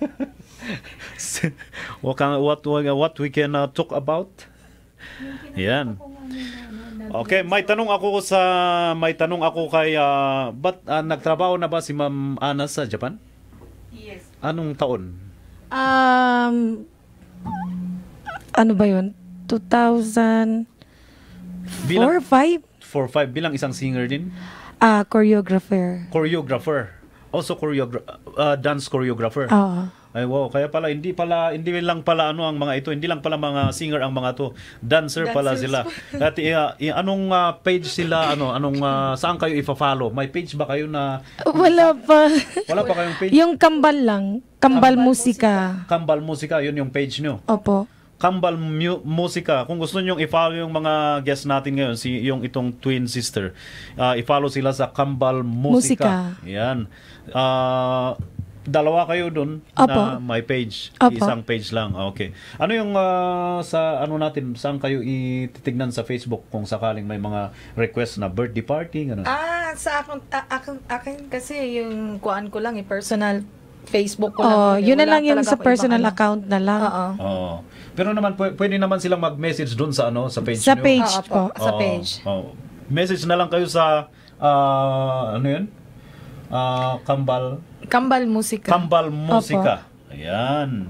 what can what what we can uh, talk about. Yan. Okay, may tanong ako sa may tanong ako kay uh, but uh, nagtrabaho na ba si Ma'am Ana sa Japan? Yes. Anong taon? Um, ano ba yun? two thousand four, five? four five bilang isang singer din? Ah, choreographer. Choreographer. Also choreogra- uh, dance choreographer. Oo. Ay wow, kaya pala hindi pala hindi lang pala ano ang mga ito, hindi lang pala mga singer ang mga to. Dancer pala Dancers. sila. At uh, i- anong uh, page sila ano, anong uh, saan kayo i-follow? May page ba kayo na Wala pa. wala pa kayong page? Yung kambal lang. Kambal, musika. Kambal Musika, yun yung page nyo. Opo. Kambal Mu- Musika. Kung gusto niyo i-follow yung mga guests natin ngayon, si yung itong twin sister, uh, i-follow sila sa Kambal Musika. Musika. Yan. Uh, dalawa kayo dun Opo. na may page. Opo. Isang page lang. Okay. Ano yung uh, sa ano natin, saan kayo ititignan sa Facebook kung sakaling may mga request na birthday party, gano'n? Ah, sa akin, a- akin, akin kasi yung kuan ko lang, eh, personal Facebook ko lang. Oh, eh. yun na Wala lang yung talaga sa ako personal ibang ano. account na lang. Oo. Oo. Pero naman pw- pwede naman silang mag-message dun sa ano, sa page Sa nyo. page Oo, po. Sa Oo, page. oo. Message na lang kayo sa ah, ano yun? Ah, Kambal Kambal Musika. Kambal Musika. Ayan.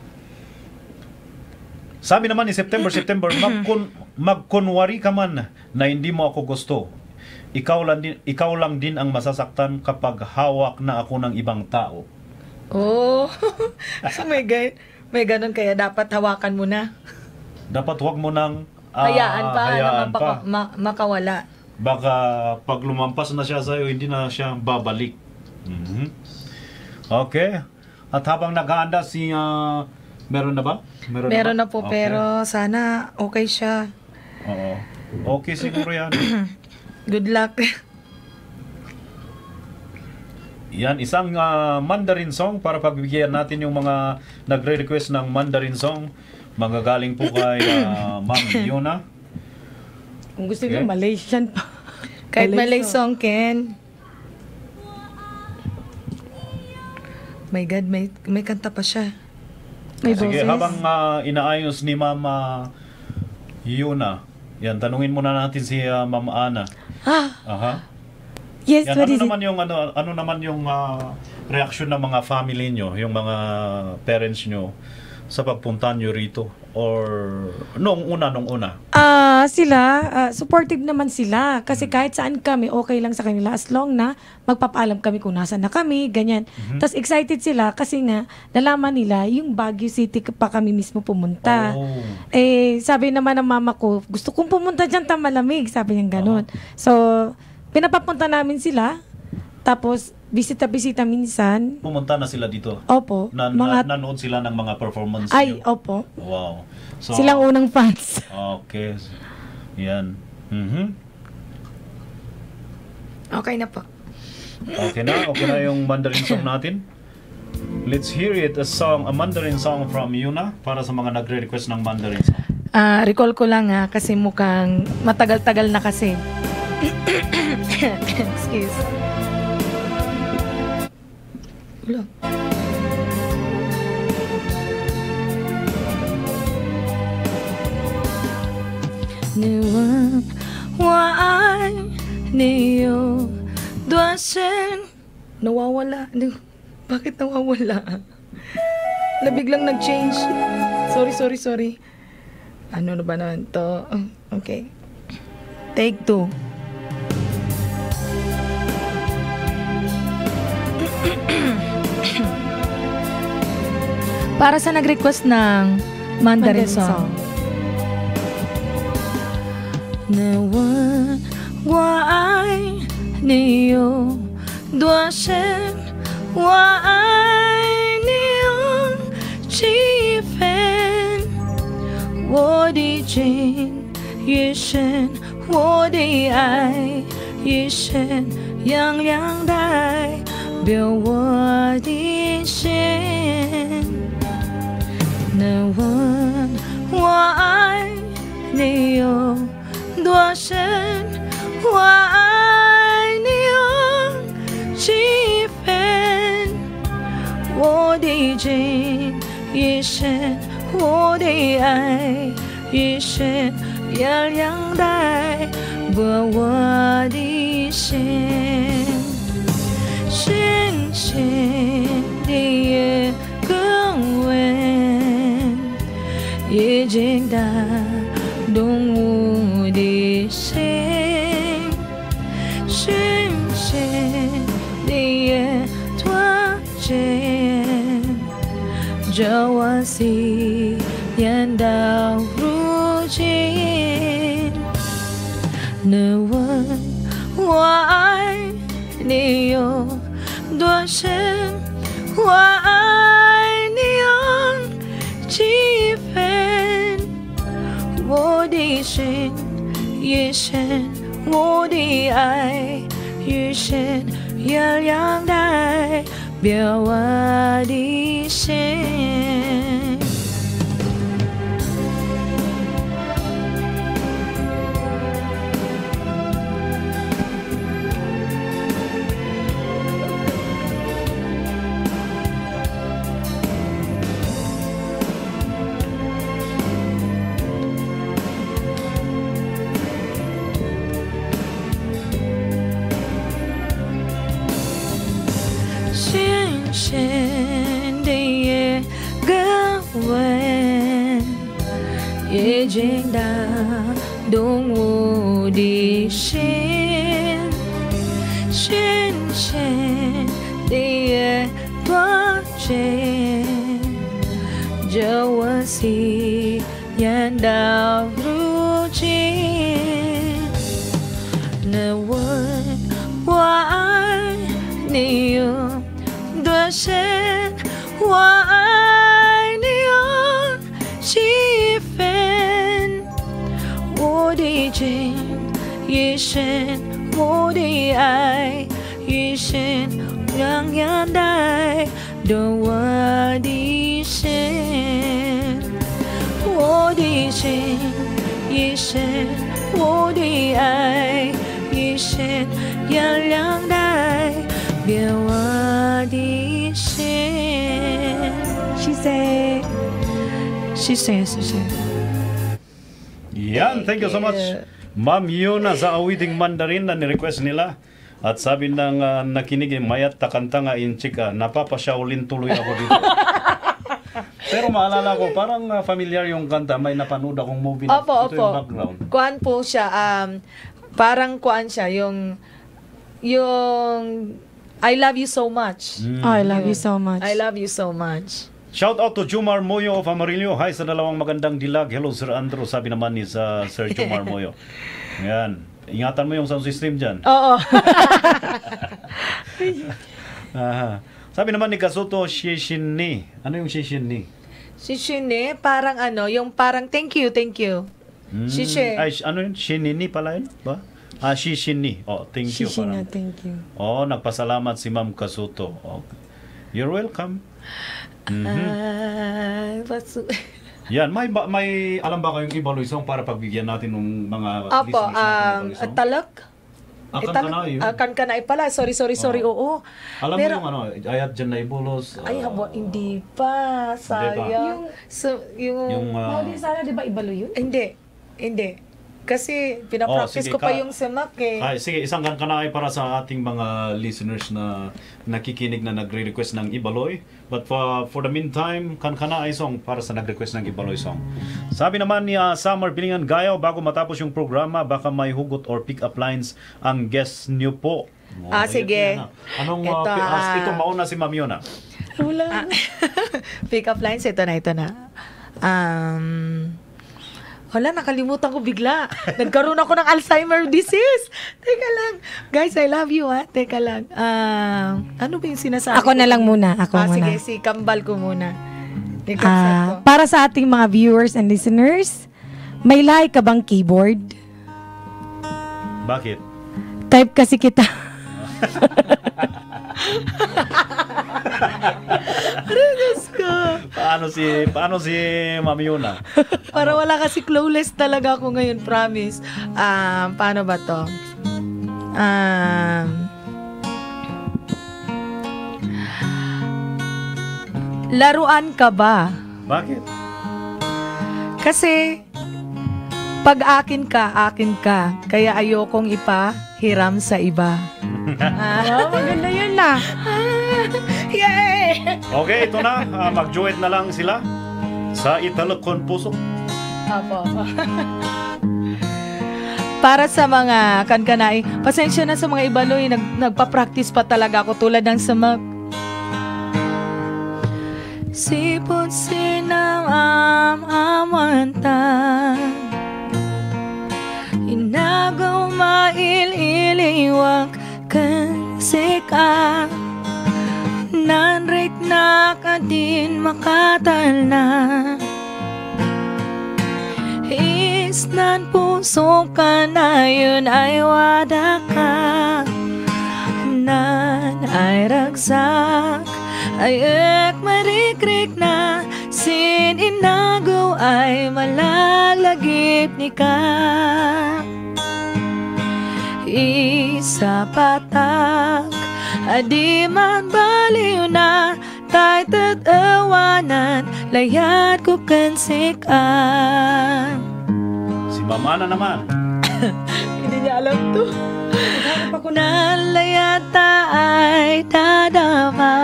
Sabi naman ni September, September, magkun magkunwari ka man na hindi mo ako gusto. Ikaw lang din, ikaw lang din ang masasaktan kapag hawak na ako ng ibang tao. Oh. So may, ga- may ganun kaya dapat hawakan mo na. Dapat huwag mo nang ah, Hayaan pa hayaan na mapaka- pa. ma- makawala. Baka pag lumampas na siya sa'yo, hindi na siya babalik. Mhm. Okay. At habang nag-aanda si... ah, meron na ba? Meron na po, Okay. pero sana okay siya. Oo. Okay siguro yan. Good luck. Yan, isang ah, Mandarin song para pagbigyan natin yung mga nagre-request ng Mandarin song. Mga galing po kay ah, Ma'am Yuna. Kung gusto Okay. nyo, Malaysian pa. Kahit Malay song, Ken. My God, may, may kanta pa siya. May Sige, boses. habang ah, inaayos ni Ma'am ah, Yuna, yan, tanungin muna natin si ah, Ma'am Ana. Ah, Aha. yes, Yan, what ano is it? naman yung ano ano naman yung ah, reaction ng mga family nyo, yung mga parents nyo sa pagpunta nyo rito or noong una nung una? Ah, sila, ah, supportive naman sila. Mm. Kasi kahit saan kami, okay lang sa kanila as long na magpapaalam kami kung nasaan na kami, ganyan. Mm-hmm. Tapos excited sila kasi nga, nalaman nila yung Baguio City pa kami mismo pumunta. Oh. Eh, sabi naman ng mama ko, gusto kong pumunta dyan, ta malamig. Sabi niya ganun. So, pinapapunta namin sila. Tapos, bisita-bisita minsan. Pumunta na sila dito. Opo. Na, mga, na, nanood sila ng mga performance ay, nyo. opo. Wow. So, Silang unang fans. Okay. Yan. Mhm. Okay na po. Okay na? Okay na yung Mandarin song natin? Let's hear it, a song, a Mandarin song from Yuna para sa mga nagre-request ng Mandarin song. Ah, recall ko lang ha, kasi mukhang matagal-tagal na kasi. Excuse. Wala. Niwan waay niyo duasen nawawala. Bakit nawawala? Nabiglang nag-change. Sorry, sorry, sorry. Ano na ba naman to? Okay. Take two. Para sa nag-request ng Mandarin, Mandarin song. 那晚我爱你有多深，我爱你有几分，我的情越深，我的爱越深，样样代表我的心。那晚我爱你有多深，我爱你有几分，我的情越深，我的爱越深，样样代表我的心。深深的夜更温，已经打动我的心，深深的夜多深，这我心演到如今。能问我爱你有多深，我爱你有几分，我的心越深，我的爱越深，样样代表我的心。深的夜更温，已经打动我的心，深深的夜多深，这我心演到如今。能问我爱你有多深，我爱你有几分，我的情越深，我的爱越深，样样代动我的心。我的情越深，我的爱越深，样样代表我的心。She said, she said, she said. Yan, thank you so much. Ma'am Yuna sa awiting Mandarin na ni-request nila. At sabi ng uh, nakinig, mayat takanta nga in chika, napapasyaulin tuloy ako dito. Pero maalala ko, parang uh, familiar yung kanta, may napanood akong movie na opo, ito opo. yung background. Kuan po siya, um, parang kuan siya, yung, yung, I love you so much. Mm. Oh, I love you so much. I love you so much. Shout out to Jumar Moyo of Amarillo. Hi sa dalawang magandang dilag. Hello Sir Andrew, sabi naman ni sa Sir Jumar Moyo. Yan. Ingatan mo yung sound system dyan. Oo. Aha. Sabi naman ni Kasuto, Shishinni. Ano yung Shishinni? Shishinni, parang ano, yung parang thank you, thank you. Hmm. Shishin. Ay, ano yun? Shinini pala yun? Ba? Ah, Shishini. Oh, thank you. Shishina, parang. thank you. Oh, nagpasalamat si Ma'am Kasuto. Okay. You're welcome. Mhm. Ay, pasu- Yan, may ba- may alam ba kayong Ibaloy song para pagbigyan natin ng mga Apo, listeners natin ng um, Ibaloy song? talak? Ah, Eh, kan kanay yun. ah, kan kanay pala. Sorry, sorry, sorry. Oo. Alam Pero- mo yung ano, ayat dyan na ibulos. Ay, ah, habo, hindi pa. Sayang. Yung, so, yung, yung, ah, Hindi sana, di ba, ibalo yun? hindi. Hindi. Kasi pinapractice Oh, sige, ko pa ka- yung simak eh. Ay, sige, isang kan kanay para sa ating mga listeners na nakikinig na nagre-request ng Ibaloy. But for, for the meantime, kan kanay song para sa nag-request ng Ibaloy song. Sabi naman ni uh, Summer Pilingan Gayaw, bago matapos yung programa, baka may hugot or pick-up lines ang guest niyo po. Oh, Ah, ayat sige. yan, ah. Anong, uh, Ito, pi- ah, ah, ito mauna si Ma'am Yona. Wala. Pick up lines, ito na, ito na. Um, wala, nakalimutan ko bigla. Nagkaroon ako ng Alzheimer disease. Teka lang. Guys, I love you, ha? Teka lang. Um, ano ba yung sinasabi Ako ko? na lang muna, ako ah, muna. Sige, si Kambal ko muna. Yung Ah, concept ko. para sa ating mga viewers and listeners, may like ka bang keyboard? Bakit? Type kasi kita. Diyos ko. Paano si paano si Ma'am Yona? Para wala kasi clueless talaga ako ngayon, promise. Um, paano ba to? Um, laruan ka ba? Bakit? Kasi pag akin ka, akin ka. Kaya ayokong ipahiram sa iba. Wow, maganda yun na. Yay! Okay, ito na. Ah, mag-duet na lang sila sa Italokon Puso. Apo. Para sa mga kankanay, pasensya na sa mga Ibaloy, nag, nagpa-practice pa talaga ako tulad ng samak. Sipot sinang am-amantan, inagaw mail-iliwak kan sika, nanrit na ka din makatal na. Isnan puso ka na yun ay wada ka, nan ay ragsak ay ek marikrik na, sin inagaw ay malalagip ni ka. Isa patak adi man baliw na, tay tatawanan layat ko kansikan. Si Mama na naman. Hindi niya alam to. Nalayata ay dadama,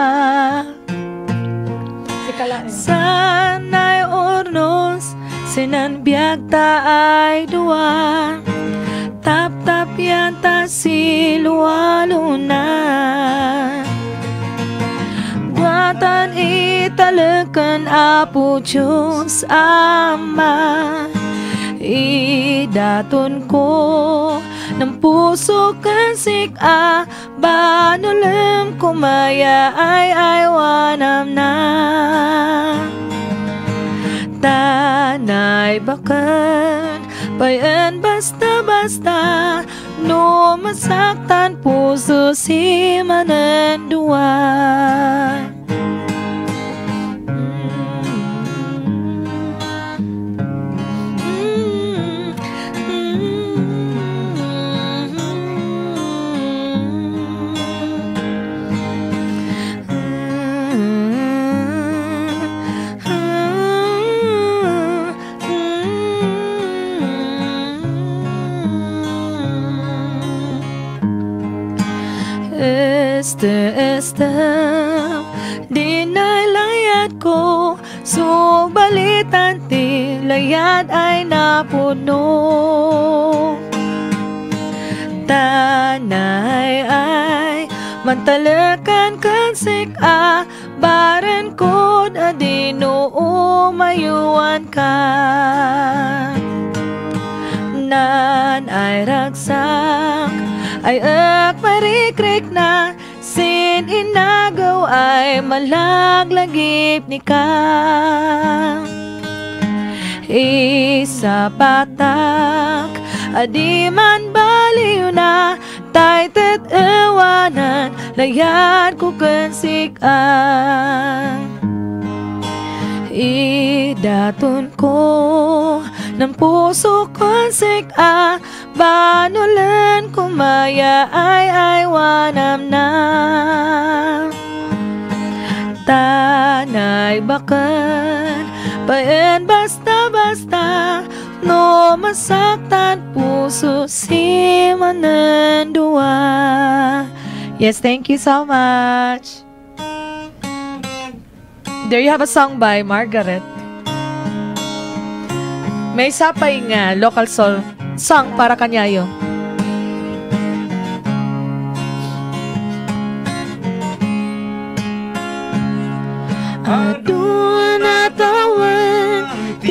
sanay ornos sinanbiag ta ay duwa, tap-tap yata siluwalo na. Buatan italakan apo Diyos Ama, idaton ko ng puso kansik a, banulem kumaya ay ay wanam na. Tanay bakan bayan basta-basta, no masaktan puso si mananduan. Este, este, di na layad ko, subalitan ti layad ay napuno. Tanay ay mantalakan kansik a, baran ko adino umayuan ka. Nan ay ragsak ay ak marikrik na, sin inagaw ay malaglagip ni ka. Isa patak adi man baliw na, basta tay tet ewanan layan ko kensikan idaton ko ng puso konsik a banulan kumaya ay ay wanam na tanay bakan paen basta-basta no masaktan puso si manandua. Yes, thank you so much. There you have a song by Margaret. May sapay nga local soul song para kanyayo. Adun atawan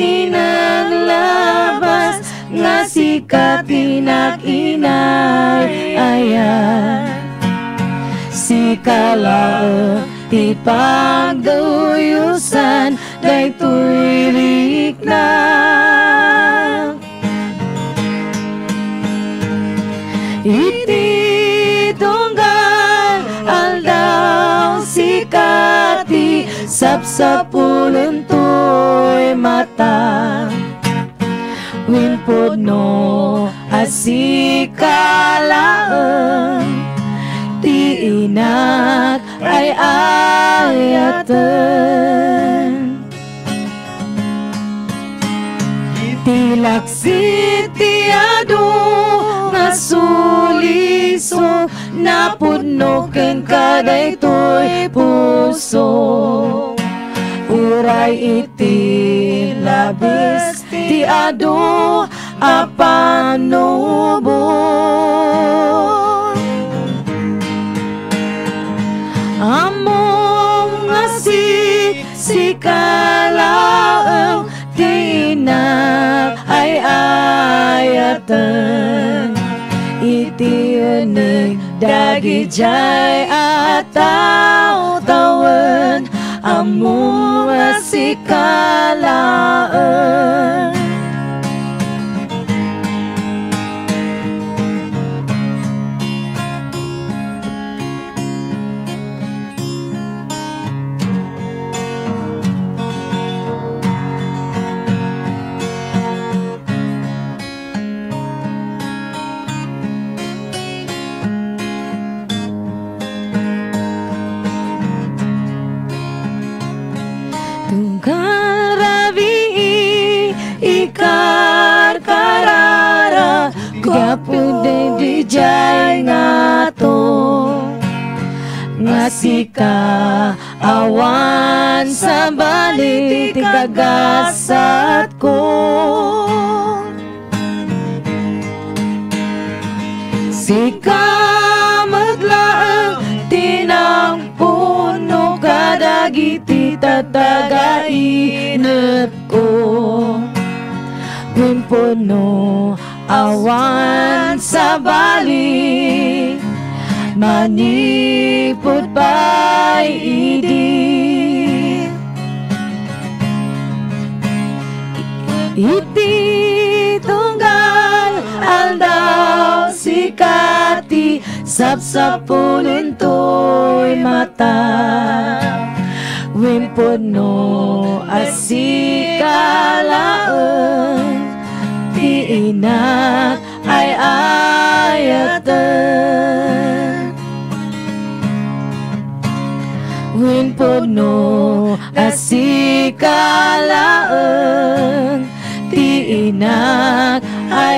tinaglabas nga sikat tinag-inay ayan si kalao ti pagduyusan day tuwirik na iti tunggal aldaw sikati sapsapulun to'y mata winpod no asikalaang ti inak ay ayatan tilaksi ti adu nga suliso napudno ken kaday to'y puso uray iti labis ti adu apanubo among nga si si kalaang tinak ay ayatan iti unig dagi jay ataw-tawan among nga si kalaang karara gapude di jay ngato ngasika awan sa balik ti kagasat ko sika maglaang tinang puno kadagiti tatagainep ko puno awan sa balik manipod pa'y idi iti tunggal aldaw sikati sapsapulun to'y mata wimpod no asikalaang ti inak ay ayatan wimpod no asikalaang ti inak ay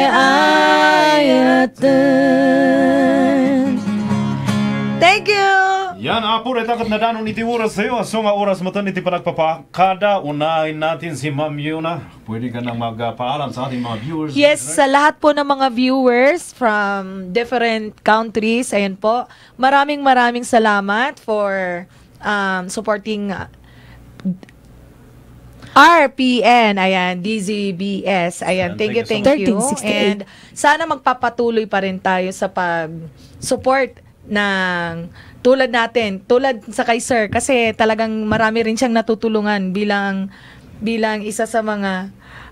ayatan. Thank you! Yan, apo, retakat na danon iti oras sa'yo. So nga oras mo iti panagpapakada. Unahin natin si Ma'am Yuna. Pwede ka nang magpaalam sa ating mga viewers. Yes, sa lahat po ng mga viewers from different countries, ayan po, maraming maraming salamat for um, supporting uh, R P N, ayan, D Z B S, ayan, thank you, thank you. And sana magpapatuloy pa rin tayo sa pag-support ng tulad natin, tulad sa kay Sir, kasi talagang marami rin siyang natutulungan bilang bilang isa sa mga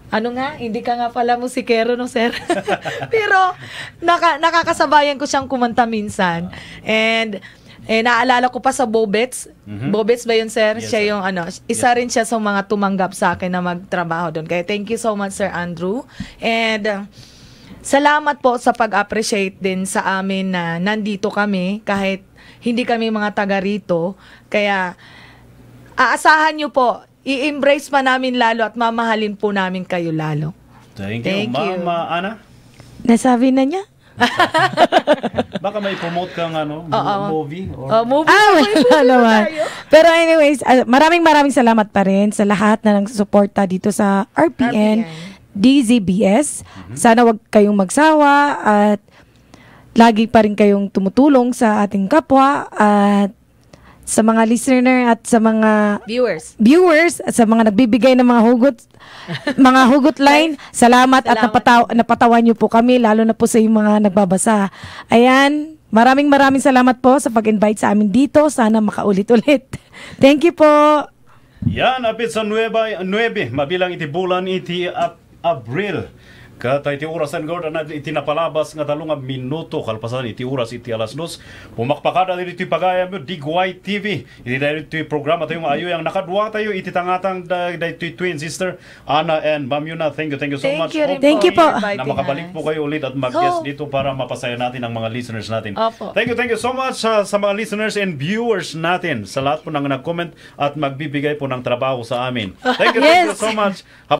Ano nga, hindi ka nga pala musikero, no, sir? Pero, naka, nakakasabayan ko siyang kumanta minsan. And, eh, naalala ko pa sa Bobets. Mhm. Bobets ba yun, sir? Yes, siya sir. yung, ano, isa rin siya sa mga tumanggap sa akin na magtrabaho doon. Kaya, thank you so much, Sir Andrew. And, uh, salamat po sa pag-appreciate din sa amin na nandito kami, kahit hindi kami mga taga rito. Kaya, aasahan nyo po, i-embrace pa namin lalo at mamahalin po namin kayo lalo. Thank you, Thank you. Mama Ana. Nasabi na niya? Baka may promote kang ano, Oo. movie? Or... Oh, movie Ah, na, wala movie na naman. tayo. Pero anyways, ah, maraming maraming salamat pa rin sa lahat na nagsusuporta dito sa R P N, D Z B S. Sana wag kayong magsawa at lagi pa rin kayong tumutulong sa ating kapwa at sa mga listener at sa mga viewers viewers at sa mga nagbibigay ng mga hugot mga hugot line. Salamat, at Salamat. napataw napatawan niyo po kami, lalo na po sa yung mga nagbabasa. Ayan, maraming maraming salamat po sa pag-invite sa amin dito. Sana makaulit-ulit. Thank you po. Yan, apit sa nueve, nueve mabilang iti bulan iti ap, Abril. Kata iti oras ang gawin na iti napalabas nga talong nga minuto kalpasan iti oras iti alas dos. Pumakpakada din iti pagayam mo Digway T V. Iti dahil iti programa tayo nga ayo yung nakadwa tayo iti tangatang da, da, iti twin sister Ana and Ma'am Yuna. Thank you, thank you so Thank much. you rin Hope Thank you po. na makabalik po kayo ulit at mag-guest Oh. dito para mapasaya natin ang mga listeners natin. Opo. Thank you, thank you so much sa, sa mga listeners and viewers natin. Sa lahat po nang nag-comment at magbibigay po ng trabaho sa amin. Thank you, thank you Yes. so much.